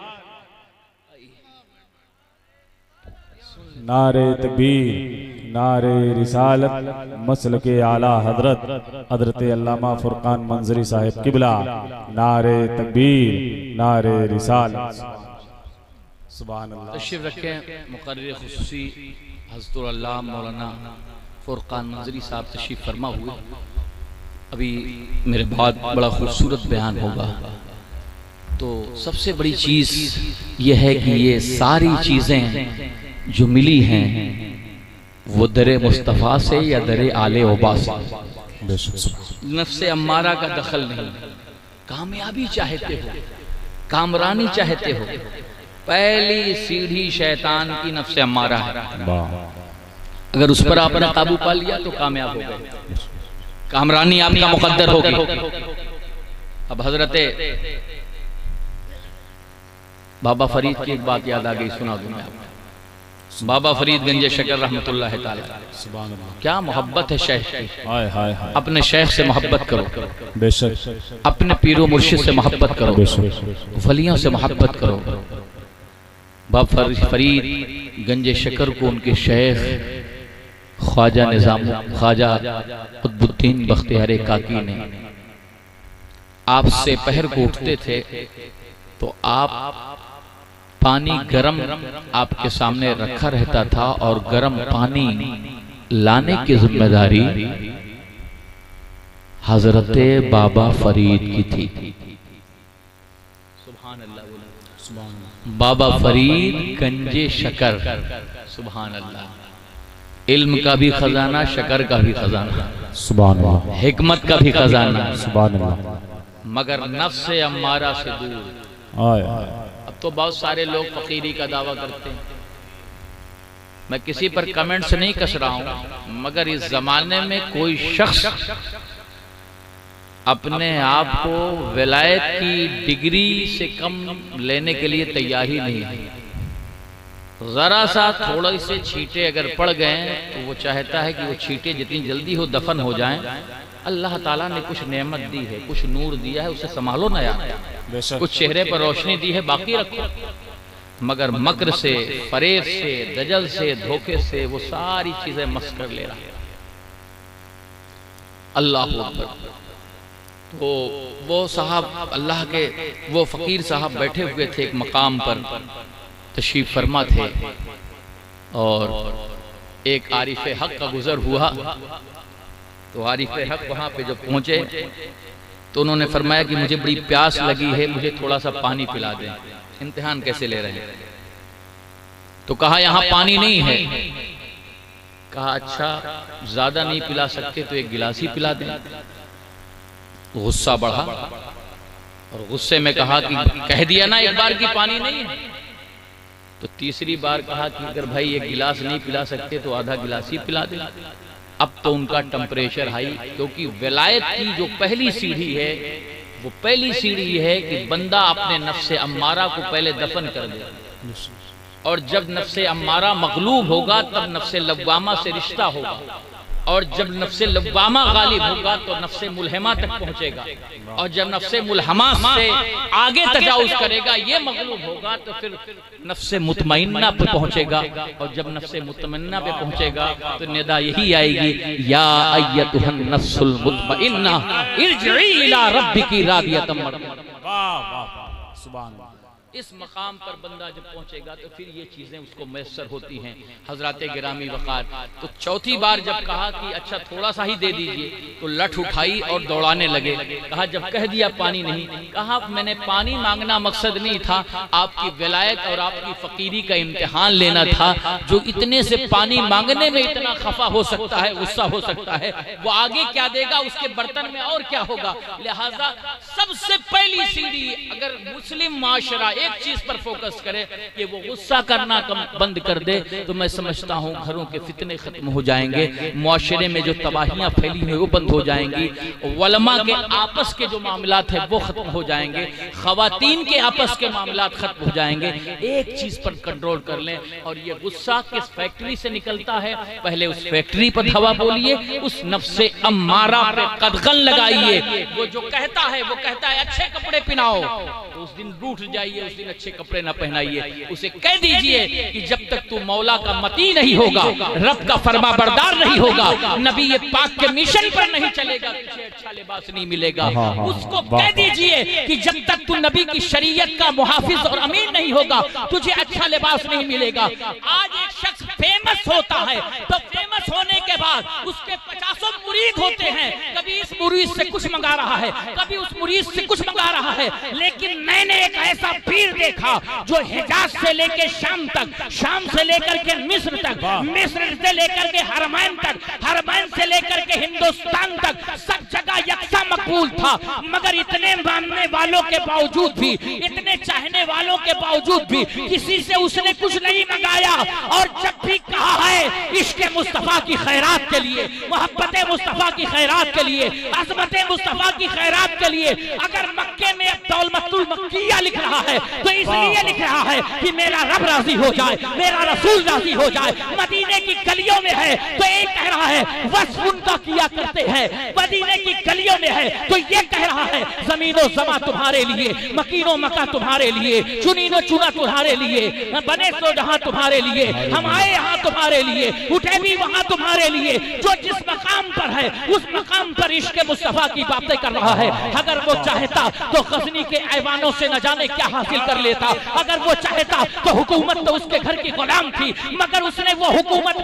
नारे तकबीर, नारे रिसालत, मसलके आला हजरत हजरत अल्लामा फुरकान मंजरी साहिब किबला, नारे तकबीर, नारे रिसालत। सुभान अल्लाह। तशरीफ रखें मुकर्रिर खुसूसी हज़रत अल्लाह मौलाना फुरकान मंजरी साहब तशरीफ फरमा हुए। अभी मेरे बाद बड़ा खूबसूरत बयान होगा। तो सबसे बड़ी चीज़ यह है कि ये सारी चीज़ें जो मिली हैं वो दरे मुस्तफ़ा से या दरे आले ओबा से, नफ्से अम्मारा का दखल नहीं। कामयाबी चाहते हो, कामरानी चाहते हो, पहली सीढ़ी शैतान की नफ्से अम्मारा है। अगर उस पर आपने काबू पा लिया तो कामयाब हो गए, कामरानी आपका मुकद्दर होगी। अब हजरत बाबा फरीद की एक बात याद आ गई, सुना दूं मैं आपको। बाबा फरीद गंज शकर रहमतुल्लाह तआला, क्या मोहब्बत है शेख की। अपने शेख से मोहब्बत करो, बेशक अपने पीरो मुर्शिद से मोहब्बत करो, वलियों से मोहब्बत करो। बाबा फरीद गंज शकर को उनके शेख ख्वाजा निजाम ख्वाजा कुतुबुद्दीन बख्तियार काकी ने आपसे पहर को उठते थे तो आप पानी गरम आपके सामने रखा रहता था और गरम पानी लाने की जिम्मेदारी हजरत बाबा फरीद की थी। सुभान अल्लाह। बाबा फरीद गंजे शकर, सुभान अल्लाह। इल्म का भी खजाना, शकर का भी खजाना, सुभान अल्लाह। हिकमत का भी खजाना, सुभान अल्लाह। मगर नफ्स से अम्मारा से दूर। अब तो बहुत सारे लोग फकीरी का दावा करते हैं। मैं किसी पर कमेंट्स नहीं कस रहा हूं, मगर इस जमाने में कोई शख्स अपने आप को विलायत की डिग्री से कम लेने के लिए तैयार ही नहीं है। जरा सा थोड़े से छींटे अगर पड़ गए तो वो चाहता है कि वो छींटे जितनी जल्दी हो दफन हो जाएं। अल्लाह ताला ने कुछ नेमत दी है, कुछ नूर दिया है, उसे संभालो ना यार। कुछ चेहरे पर रोशनी दी है, बाकी रखो। मगर मकर से, फरेब से, दजल से, धोखे से वो सारी चीजें मस कर ले रहा है। अल्लाह अकबर। तो वो साहब अल्लाह के वो फकीर साहब बैठे हुए थे एक मकाम पर, तशरीफ फरमा थे, और एक आरिफ हक का गुजर हुआ। तो आरिफ हक वहां पे जब पहुंचे तो उन्होंने फरमाया कि मुझे बड़ी प्यास लगी है, मुझे थोड़ा सा पानी पिला दें। इम्तिहान कैसे ले रहे हैं? तो कहा यहाँ पानी नहीं है। कहा अच्छा ज्यादा नहीं पिला सकते तो एक गिलास ही पिला दें। गुस्सा बढ़ा और गुस्से में कहा कि कह दिया ना एक बार की पानी नहीं है। तो तीसरी बार कहा कि अगर भाई एक गिलास नहीं पिला सकते तो आधा गिलास ही पिला दें। अब तो उनका टेम्परेचर हाई, क्योंकि विलायत की जो पहली सीढ़ी है वो पहली सीढ़ी है कि बंदा अपने नफ्से अम्मारा को पहले दफन कर दे, और जब नफ्से अम्मारा मगलूब होगा तब नफ्से लव्वामा से रिश्ता होगा, और जब नफ्से लव्वामा गालिब होगा तो नफ्से मुल्हमा तक पहुंचेगा, और जब नफ्से मुल्हमा से आगे तजावुज करेगा, ये मगलूब होगा तो फिर नफ्से मुतमइन्ना पे पहुंचेगा, और जब नफ्से मुतमइन्ना पे पहुंचेगा तो निदा यही आएगी, या अय्यतुहन नफ्सुल मुतमइन्ना इरजिई इला रब्बिकी रादियतम मर्दिया। वाह वाह सुभान अल्लाह। इस मकाम पर बंदा जब पहुंचेगा तो फिर ये चीजें उसको मैसर होती हैं। हजराते गिरामी वक़ार। तो चौथी बार जब कहा कि अच्छा थोड़ा सा ही दे दीजिए, तो लठ उठाई और दौड़ाने लगे। कहा जब कह दिया पानी नहीं, कहा मैंने पानी मांगना मकसद नहीं था, आपकी विलायत और आपकी फकीरी का इम्तिहान लेना था। जो इतने से पानी मांगने में इतना खफा हो सकता है, गुस्सा हो सकता है, वो आगे क्या देगा, उसके बर्तन में और क्या होगा। लिहाजा सबसे पहली सीढ़ी अगर मुस्लिम माशरा एक चीज पर फोकस करे कि वो गुस्सा करना बंद कर दे, तो मैं समझता हूं घरों के फितने खत्म हो जाएंगे, मुआशरे में जो तबाहियां फैली हुई वो बंद हो जाएंगी, वलमा के आपस के जो मामलात है वो खत्म हो जाएंगे, खवातीन के आपस के मामलात खत्म हो जाएंगे। एक चीज पर कंट्रोल कर लें, और ये गुस्सा किस फैक्ट्री से निकलता है, पहले उस फैक्ट्री पर हवा बोलिए, उस नफ्से अम्मारा पे कदगन लगाइए। वो जो कहता है वो कहता है अच्छे कपड़े पहनाओ, तो उस दिन रूठ जाइए, उस दिन अच्छे कपड़े ना पहनाइए। उसे कह दीजिए कि जब तक तू मौला का मती नहीं होगा, रब का फरमा बरदार नहीं होगा, नबी ये पाक के मिशन पर नहीं चलेगा, तुझे अच्छा लिबास नहीं मिलेगा। उसको कह दीजिए कि जब तक तू नबी की शरीयत का मुहाफिज और अमीन नहीं होगा, तुझे अच्छा लिबास नहीं मिलेगा। आज एक शख्स फेमस होता है तो फेमस होने के बाद उसके 50 मुरीद होते हैं, कभी इस मुरीद से कुछ मंगा रहा है, कभी उस मुरीद से कुछ मंगा रहा है। लेकिन मैंने एक ऐसा पीर देखा जो हिजाज से लेकर शाम तक, शाम से लेकर के मिस्र तक, मिस्र से लेकर के हरमैन तक, हरमैन से लेकर के हिंदुस्तान तक, सब जगह यकसा मकबूल था। मगर इतने मानने वालों के बावजूद भी, इतने चाहने वालों के बावजूद भी किसी से उसने कुछ नहीं मंगाया। और जब भी कहा है इश्क मुस्तफा की खैरात के लिए, मोहब्बत मुस्तफा की खैरात के लिए, अज़मत मुस्तफा की खैरात के लिए, अगर मक्के में अब दौलतुल मक्किया लिख रहा है तो इसलिए लिख रहा है कि मेरा रब राजी हो जाए, मेरा रसूल राजी हो जाए। मदीने की गलियों में है तो एक कह रहा है वस्फ उनका किया करते हैं, मदीने की गलियों में है तो ये कह रहा है जमीनो जमा तुम्हारे लिए, मकीनो मका तुम्हारे लिए, चुनीनो चुना तुम्हारे लिए, बने तो जहां तुम्हारे लिए, हम आए यहाँ तुम्हारे लिए, उठे भी वहां तुम्हारे लिए। जो जिस मकाम पर है उस मकाम पर इश्क मुस्तफा की बातें कर रहा है। अगर वो चाहता तो गजनी के ऐवानों से न जाने क्या हासिल कर लेता, अगर वो चाहता तो हुकूमत तो उसके घर की गुलाम थी, मगर उसने वो हुकूमत नहीं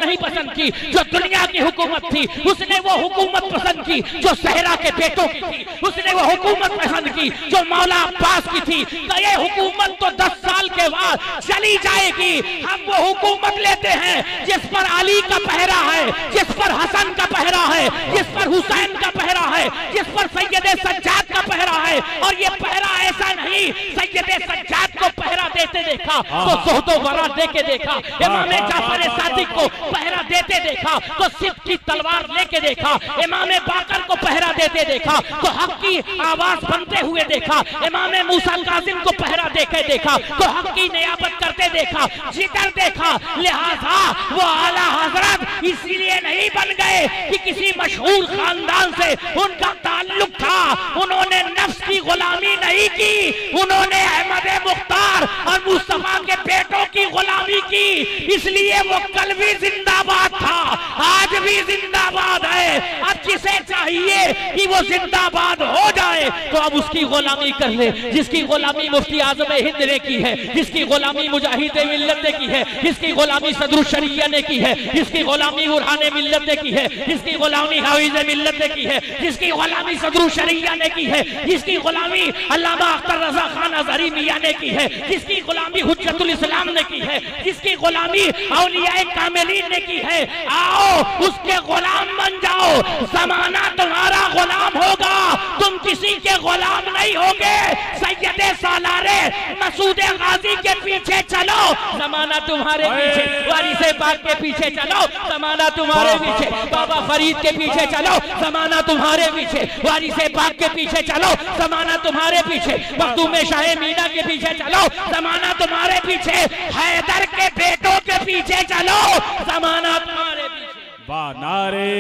नहीं पसंद की जो दुनिया की हुकूमत थी, उसने वो हुकूमत पसंद की जो सहरा के बेटों की थी, उसने वो हुकूमत पसंद की जो मौला अब्बास की थी। तो ये हुकूमत तो 10 साल के बाद चली जाएगी। हम वो हुकूमत लेते हैं जिस पर अली का पहरा है, जिस पर हसन का पहरा है, जिस पर हुसैन का पहरा है, जिस पर सैयद सज्जाद का पहरा है। और ये पहरा ऐसा नहीं सैयद सज्जाद को पहरा देते देखा तो ज़ुहद व वरा दे के देखा, इमाम जाफर सादिक को पहरा देते देखा तो सिद्ध की तलवार लेके देखा, इमाम बाकर को पहरा देते देखा तो हक की आवाज बनते हुए देखा, इमाम मूसा कासिम को पहरा देके देखा तो हक की नियाबत करते देखा, जिधर देखा। लिहाजा वो आला हजरत इसीलिए नहीं बन गए कि किसी मशहूर खानदान से उनका ताल्लुक था, उन्होंने नफ्स की गुलामी नहीं की, उन्होंने अहमद मुख्तार और मुस्तफा के बेटों की गुलामी की। इसलिए वो कल भी जिंदाबाद था, आज भी जिंदाबाद है। अब जिसे चाहिए कि वो जिंदाबाद हो जाए तो अब उसकी गुलामी कर ले, जिसकी गुलामी मुफ्ती आजम हिंद ने की है, जिसकी गुलामी मुजाहिद मिल्लत ने की है, जिसकी गुलामी सदरुल शरिया ने की है, जिसकी गुलामी बुरहान मिल्लत ने की है, जिसकी गुलामी हाफिज मिल्लत ने की है, जिसकी गुलामी सदरुल शरिया ने की है, जिसकी गुलामी अल्लामा अख्तर रजा खान अज़हरी मियां ने की है, जिसकी गुलामी हुज्जतुल इस्लाम ने की है, जिसकी गुलामी औलियाए कामिलीन ने की है। आओ उसके गुलाम बन जाओ, ज़माना तुम्हारा गुलाम होगा, तुम किसी के गुलाम नहीं होगे। सैयद सालारे मसूद गाजी के पीछे चलो, ज़माना तुम्हारे पीछे, वारिसे पाक के पीछे चलो, ज़माना तुम्हारे पीछे, बाबा फरीद के पीछे चलो, ज़माना तुम्हारे पीछे, वारिसे पाक के पीछे चलो, ज़माना तुम्हारे पीछे, मखदूम शाह मीना के पीछे चलो, ज़माना तुम्हारे पीछे, हैदर के बेटों के पीछे चलो, ज़माना तुम्हारे पीछे। वाह, नारे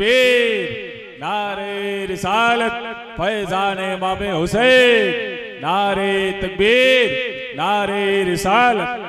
तकबीर, नारे रिसालत, फैजान इमाम हुसैन, नारे तकबीर, नारे रिसालत।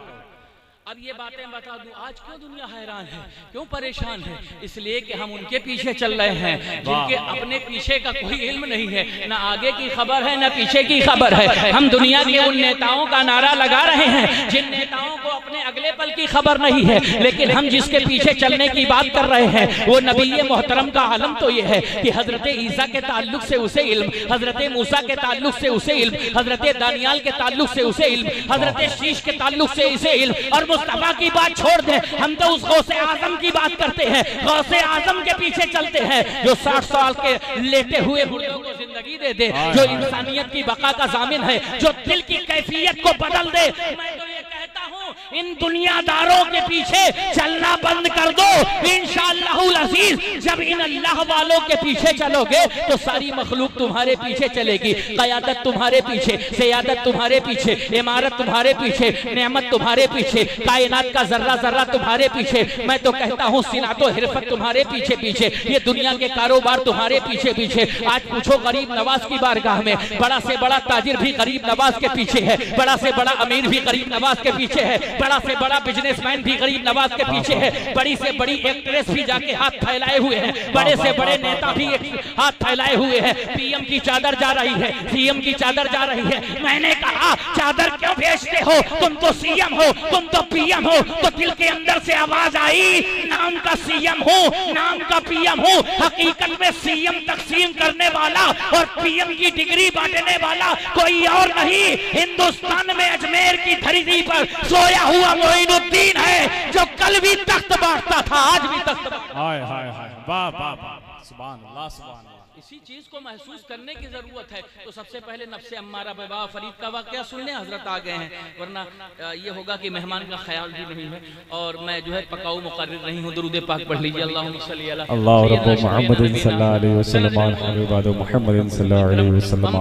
अब ये बातें बता दूं, आज क्यों दुनिया हैरान है, क्यों परेशान है? इसलिए कि हम उनके पीछे चल रहे हैं जिनके अपने पीछे का कोई इल्म नहीं है, ना आगे की खबर है ना पीछे की खबर है। हम दुनिया के उन नेताओं का नारा लगा रहे हैं जिन नेताओं को अपने अगले पल की खबर नहीं है, लेकिन हम जिसके पीछे चलने की बात कर रहे हैं वो नबी मोहतरम का आलम तो ये है कि हजरत ईसा के ताल्लुक से उसे इल्म, हजरत मूसा के ताल्लुक से उसे इल्म, हजरत दानियाल के ताल्लुक से उसे इल्म, हजरत शीश के ताल्लुक से इसे इल्म। और मुस्तफा की बात छोड़ दे, हम तो उस गौसे आजम की बात करते हैं, गौसे आजम के पीछे चलते हैं जो 60 साल के लेटे हुए मुर्दों को जिंदगी दे दे, जो इंसानियत की बका का जामिन है, जो दिल की कैफियत को बदल दे। मैं तो ये कहता हूँ इन दुनियादारों के पीछे चलना बंद कर दो, इंशाअल्लाहुल अजीज। जब इन अल्लाह वालों के पीछे चलोगे तो सारी मखलूक तुम्हारे पीछे चलेगी, क़यादत तुम्हारे पीछे, सियादत तुम्हारे पीछे, इमारत तुम्हारे पीछे, नेमत तुम्हारे पीछे, कायनात का जर्रा जर्रा तुम्हारे पीछे। मैं तो कहता हूँ सिनातो हिरफत तुम्हारे पीछे पीछे, ये दुनिया के कारोबार तुम्हारे पीछे पीछे। आज पूछो गरीब नवाज की बारगाह में, बड़ा से बड़ा ताजिर भी गरीब नवाज के पीछे है, बड़ा से बड़ा अमीर भी गरीब नवाज के पीछे है, बड़ा से बड़ा बिजनेसमैन भी गरीब नवाज के पीछे है, बड़ी से बड़ी एक्ट्रेस भी जाके हाथ फैलाए हुए हैं, बड़े से बड़े नेता भी हाथ फैलाए हुए हैं। पीएम की चादर जा रही है, सीएम की चादर जा रही है। मैंने कहा चादर क्यों भेजते हो, तुम तो सीएम हो, तुम तो पीएम हो। तो दिल के अंदर से आवाज आई, नाम का सीएम हो, नाम का पीएम हो, हकीकत में सीएम तकसीम करने वाला और पीएम की डिग्री बांटने वाला कोई और नहीं, हिंदुस्तान में अजमेर की धरती पर सोया हुआ मोइनुद्दीन है जो कल भी तख्त बांटता था, आज भी तख्त। हाय हाय हाय, वाह वाह वाह, सुभान अल्लाह सुभान अल्लाह। इसी चीज को महसूस करने की जरूरत है। तो सबसे पहले नफ्से अम्मारा बाबा फरीद का वाकया सुनने हजरत आ गए हैं, वरना ये होगा कि मेहमान का ख्याल भी नहीं है और मैं जो है पकाऊ मुकर्रिर नहीं हूँ। दुरूद पाक पढ़ लीजिए, अल्लाहुम्मा सल्ली अला मुहम्मद सल्लल्लाहु अलैहि वसल्लम मुहम्मद सल्लल्लाहु अलैहि वसल्लम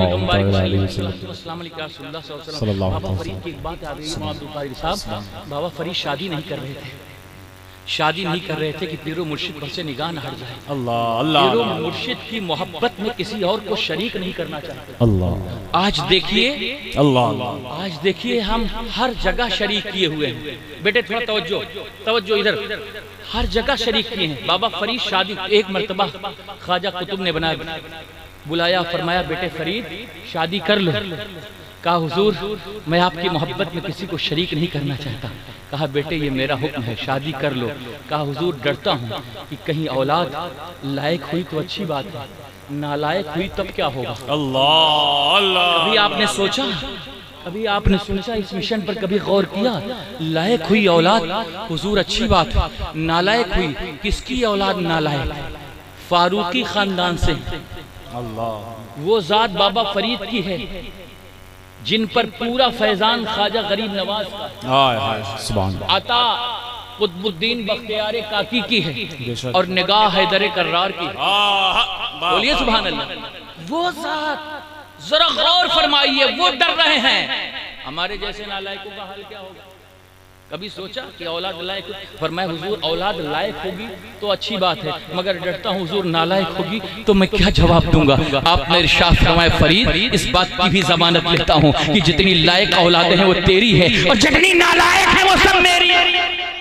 सल्लल्लाहु बाबा फरीद की एक बात आ गई, अब्दुल कादिर साहब, बाबा फरीद शादी नहीं कर रहे थे, शादी नहीं कर रहे थे कि पीरो मुर्शिद पर से निगाह न हट जाए। अल्लाह अल्लाह, पीरो मुर्शिद की मोहब्बत में किसी और को शरीक नहीं करना चाहते। अल्लाह, आज देखिए, अल्लाह, आज देखिए हम हर जगह शरीक किए हुए हैं। बेटे थोड़ा तवज्जो, तवज्जो इधर, हर जगह शरीक किए हैं। बाबा फरीद शादी, एक मर्तबा ख्वाजा कुतुब ने बुलाया, फरमाया बेटे फरीद शादी कर लो। कहा हुजूर मैं आपकी मोहब्बत में किसी को शरीक नहीं करना चाहता। कहा बेटे ये मेरा हुक्म है, शादी कर लो। कहा हुजूर डरता हूँ कि कहीं औलाद लायक हुई तो अच्छी बात है, नालायक हुई तब क्या होगा। अल्लाह अल्लाह। कभी आपने सोचा, कभी आपने सोचा इस मिशन पर कभी गौर किया? लायक हुई औलाद हुजूर अच्छी बात, नालायक हुई, किसकी औलाद नालायक? फारूकी खानदान से। अल्लाह। वो जात बाबा फरीद की है जिन पर पूरा फैजान ख्वाजा गरीब नवाज का अता कुतुबुद्दीन बख्तियार काकी की है और निगाह हैदर कर्रार की। बोलिए सुभान अल्लाह। वो जात जरा गौर फरमाइए, वो डर रहे हैं, हमारे जैसे नालायकों का हाल क्या होगा? कभी सोचा कि औलाद लायक? फरमाया हुजूर औलाद लायक होगी तो अच्छी बात है, मगर डरता हूँ हुजूर नालायक होगी तो मैं क्या जवाब दूंगा। आपने इरशाद फरमाया फरीद इस बात की भी जमानत लेता हूँ कि जितनी लायक औलादें हैं वो तेरी है और जितनी नालायक है वो सब मेरी है।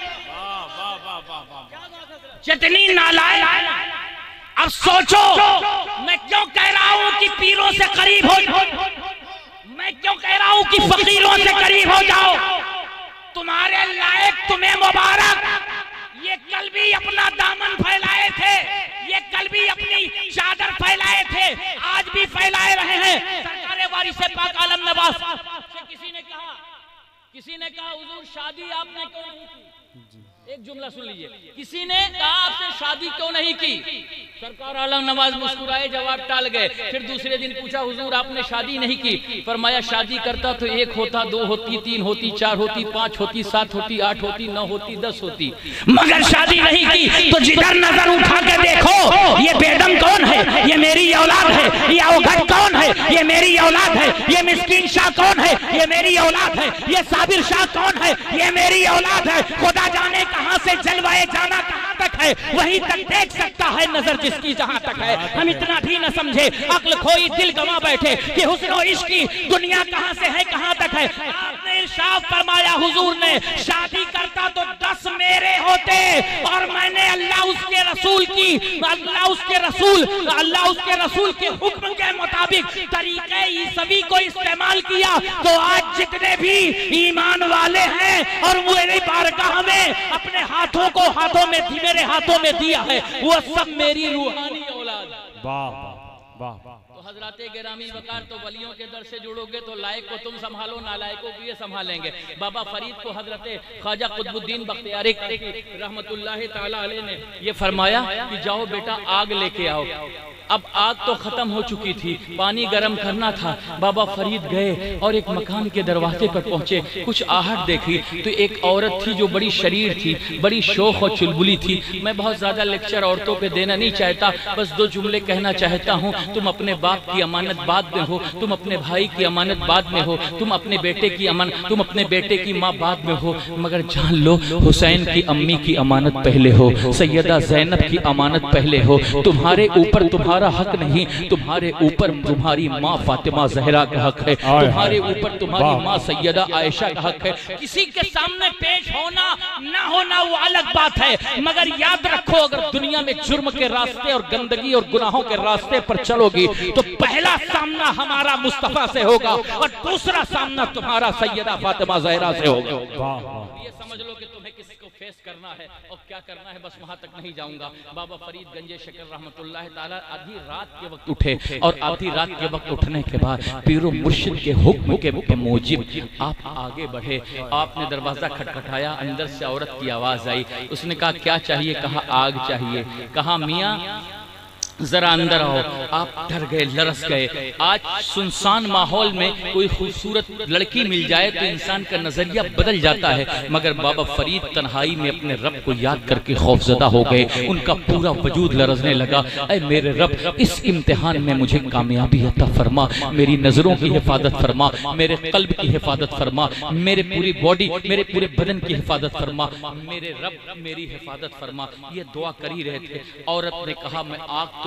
जितनी नालायक, अब सोचो मैं क्यों कह रहा हूँ कि पीरों से करीब हो, मैं क्यों कह रहा हूँ कि फकीरों से करीब हो जाओ। तुम्हारे लायक तुम्हें मुबारक, ये कल भी अपना दामन फैलाए थे, ये कल भी अपनी चादर फैलाए थे, आज भी फैलाए रहे हैं। सरकारे वारिस पाक आलम नवाज से किसी ने कहा हुजूर शादी आपने क्यों नहीं की? एक जुमला सुन लीजिए, किसी ने कहा आपसे शादी क्यों नहीं की? सरकार आलम नवाज मुस्कुराए, जवाब टाल गए। फिर दूसरे दिन पूछा हुजूर आपने शादी नहीं की? फरमाया शादी करता तो एक होता, दो होती, तीन होती, चार होती, पांच होती, सात होती, आठ होती, 9 होती, 10 होती, मगर शादी नहीं की। तो जिधर नजर उठा के देखो ये बेदम कौन है? ये मेरी औलाद है। ये अवघट कौन है? ये मेरी औलाद है। ये मिस्कीन शाह कौन है? ये मेरी औलाद है। ये साबिर शाह कौन है? ये मेरी औलाद है। खुदा जाने कहां से जलवाए जाना कहां तक है, वहीं तक देख सकता है नजर जिसकी जहां तक है। हम इतना भी न समझे, अक्ल खोई दिल गवा बैठे कि हुस्न और इश्क की दुनिया कहां से है कहां तक है। आपने इरशाद फरमाया हुजूर ने शादी करता तो 10 मेरे होते और मैंने अल्लाह उसके रसूल के हुक्म के मुताबिक तरीके ईसवी को इस्तेमाल किया। तो आज जितने भी ईमान वाले हैं और मेरी बारगाह में अपने हाथों को मेरे हाथों में दिया है, वो सब मेरी रूहानी औलाद। वाह वाह। तो हजरत गिरामी वकार, तो वलियों के दर से जुड़ोगे तो लायक को तुम संभालो, नालायकों को ये संभालेंगे। बाबा फरीद को हजरत ख्वाजा कुतुबुद्दीन बख्तियार रहमतुल्लाह ताला अलैह ने ये फरमाया कि जाओ बेटा आग लेके आओ। अब आग तो खत्म हो चुकी थी, पानी गर्म करना था। बाबा फरीद गए और एक मकान के दरवाजे पर पहुंचे, कुछ आहट देखी तो एक औरत थी जो बड़ी शरीर थी, बड़ी शोख और चुलबुली थी। मैं बहुत ज्यादा लेक्चर औरतों पे देना नहीं चाहता, बस 2 जुमले कहना चाहता हूँ। तुम अपने बाप की अमानत बाद में हो, तुम अपने भाई की अमानत बाद में हो, तुम अपने बेटे की तुम अपने बेटे की माँ बाद में हो, मगर जान लो हुसैन की अम्मी की अमानत पहले हो, सैयदा ज़ैनब की अमानत पहले हो। तुम्हारे ऊपर तुम्हारा हक नहीं, तुम्हारे ऊपर तुम्हारी माँ फातिमा ज़हरा का हक है, तुम्हारे ऊपर तुम्हारी माँ सैयदा आयशा का हक है। किसी के सामने पेश होना ना होना वो अलग बात है, मगर याद रखो अगर दुनिया में जुर्म के रास्ते और गंदगी और गुनाहों के रास्ते पर चलोगी तो पहला सामना हमारा मुस्तफा से होगा और दूसरा सामना तुम्हारा सैयदा फातिमा ज़हरा से होगा। ये समझ लो कि तुम्हें किसी को फेस करना है और क्या करना है, बस वहां तक नहीं जाऊंगा। बाबा फरीद गंजे शकर रहमतुल्लाह ताला आधी रात के वक्त उठे और आधी रात के वक्त उठने के बाद पीरो मुर्शिद के हुक्म के मूजिब आप आगे बढ़े। आपने दरवाजा खटखटाया, अंदर से औरत की आवाज आई। उसने कहा क्या चाहिए? कहा आग चाहिए। कहा मियाँ जरा अंदर आओ। आप डर गए, लरस गए। आज सुनसान माहौल में कोई खूबसूरत लड़की मिल जाए तो इंसान का नजरिया बदल जाता है, मगर बाबा फरीद तन्हाई में अपने रब को याद करके खौफजदा हो गए। उनका पूरा वजूद लरजने लगा। ऐ मेरे रब, इस इम्तिहान में मुझे कामयाबी अता फरमा, मेरी नजरों की हिफाजत फरमा, मेरे कल्ब की हिफाजत फरमा, मेरे पूरी बॉडी, मेरे पूरे बदन की हिफाजत फरमा, मेरे रब मेरी हिफाजत फरमा। ये दुआ कर ही रहे थे। औरत ने कहा मैं आग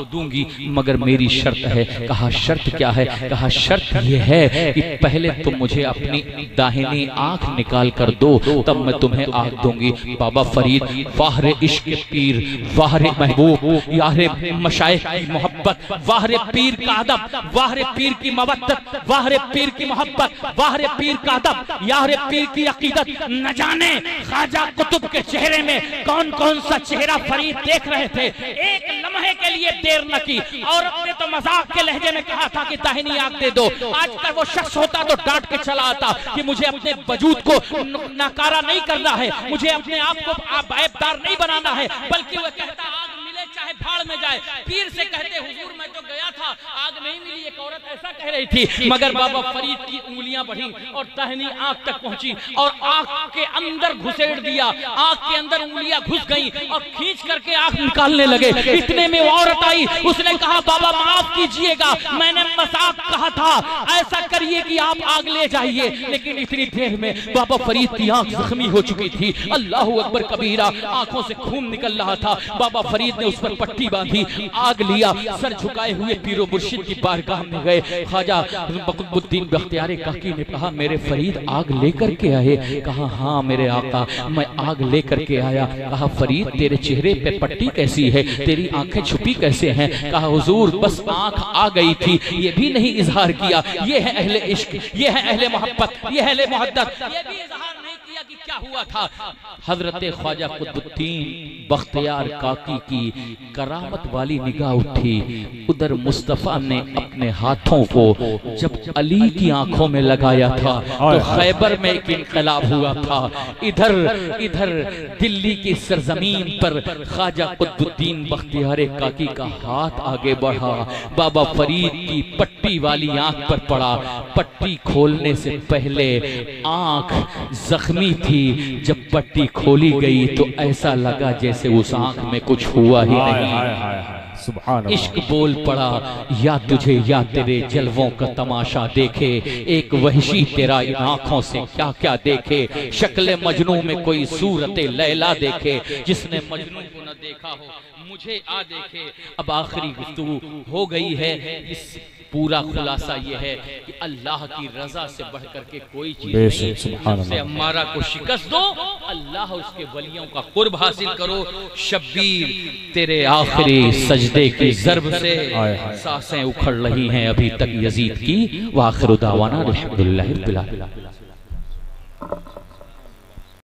तो दूंगी, मगर मेरी शर्त है। कहा शर्त क्या है? कहा शर्त यह है कि पहले तुम मुझे अपनी दाहिनी आंख निकाल कर दो, तब मैं तुम्हें आंख दूंगी। बाबा फरीद, वाहरे इश्क पीर, वाहरे महबूब, यारे मशाइख की मोहब्बत, वाहरे पीर का अदब, वाहरे पीर की मवद्दत, वाहरे पीर की मोहब्बत, वाहरे पीर का अदब, यारे पीर की अकीदत। न जाने ख्वाजा कुतुब के चेहरे में कौन कौन सा चेहरा फरीद देख रहे थे। एक लम्हे के लिए देर न की। औरत ने तो मजाक के लहजे में कहा था कि दाहिनी आंख दे दो। आजकल वो शख्स होता तो डांट के चला आता कि मुझे अपने वजूद को नकारा नहीं करना है, मुझे अपने आप को ऐबदार नहीं बनाना है, बल्कि वो कहता आग मिले चाहे भाड़ में जाए। पीर से कहते हुजूर मैं तो गया था, आग नहीं मिली। एक औरत ऐसा कह रही थी, मगर बाबा फरीद की उंगलियां बढ़ी और दाहिनी आंख तक पहुंची और आंख के अंदर घुसेड़ दिया। आंख के अंदर उंगलियां घुस गई और खींच करके आंख निकालने लगे। इतने में वो औरत आई, उसने कहा बाबा माफ कीजिएगा, मैंने मजाक कहा था, ऐसा करिए कि आप आग ले जाइए। लेकिन इतनी देर में बाबा फरीद की आंख जख्मी हो चुकी थी। अल्लाहू अकबर कबीरा, आंखों से खून निकल रहा था। बाबा फरीद ने उस पर पट्टी बांधी, आग लिया, सर झुकाए हुए पीरो मुर्शिद की बारगाह में गए। ख्वाजा कुतुबुद्दीन बख्तियार काकी ने कहा मेरे फरीद आग लेकर के आए? कहा हाँ मेरे आका, मैं आग लेकर के आया। कहा फरीद तेरे चेहरे पे पट्टी कैसी है, तेरी आंखें छुपी कैसे हैं? कहा हुजूर बस आंख आ गई थी, ये भी नहीं इजहार किया। ये है अहले इश्क, ये है अहले मोहब्बत, ये है अहले मोहब्बत, ये भी इजहार नहीं किया कि क्या हुआ था। हजरत ख्वाजा कुतुबुद्दीन बख्तियार काकी की करामत वाली निगाह उठी। उधर मुस्तफा ने अपने हाथों को जब अली की आंखों में लगाया था तो खैबर में एक इनकलाब हुआ था। इधर दिल्ली की सरजमीन पर ख्वाजा कुतुबुद्दीन बख्तियार काकी का हाथ आगे बढ़ा, बाबा फरीद की पट्टी वाली आंख पर पड़ा। पट्टी खोलने से पहले आंख जख्मी थी, जब पट्टी खोली गई तो ऐसा लगा जैसे उस आंख में कुछ हुआ ही नहीं। इश्क बोल पड़ा, या तुझे या तेरे जलवों का तमाशा देखे, एक वहशी तेरा इन आंखों से क्या क्या देखे। शक्ल मजनू में कोई सूरत लैला देखे, जिसने मजनू को न देखा हो मुझे आ देखे। अब आखिरी गुफ्तगू हो गई है। इस पूरा खुलासा ये है कि अल्लाह की रजा से बढ़कर के कोई चीज नहीं। से अम्मारा को शिकस्त दो, अल्लाह उसके वलियों का कुर्ब हासिल करो। शब्बीर तेरे आखिरी सजदे की ज़र्ब से सांसें उखड़ रही हैं अभी तक यजीद की। वाखिर दावाना अल्हम्दुलिल्लाहि रब्बिल आलमीन।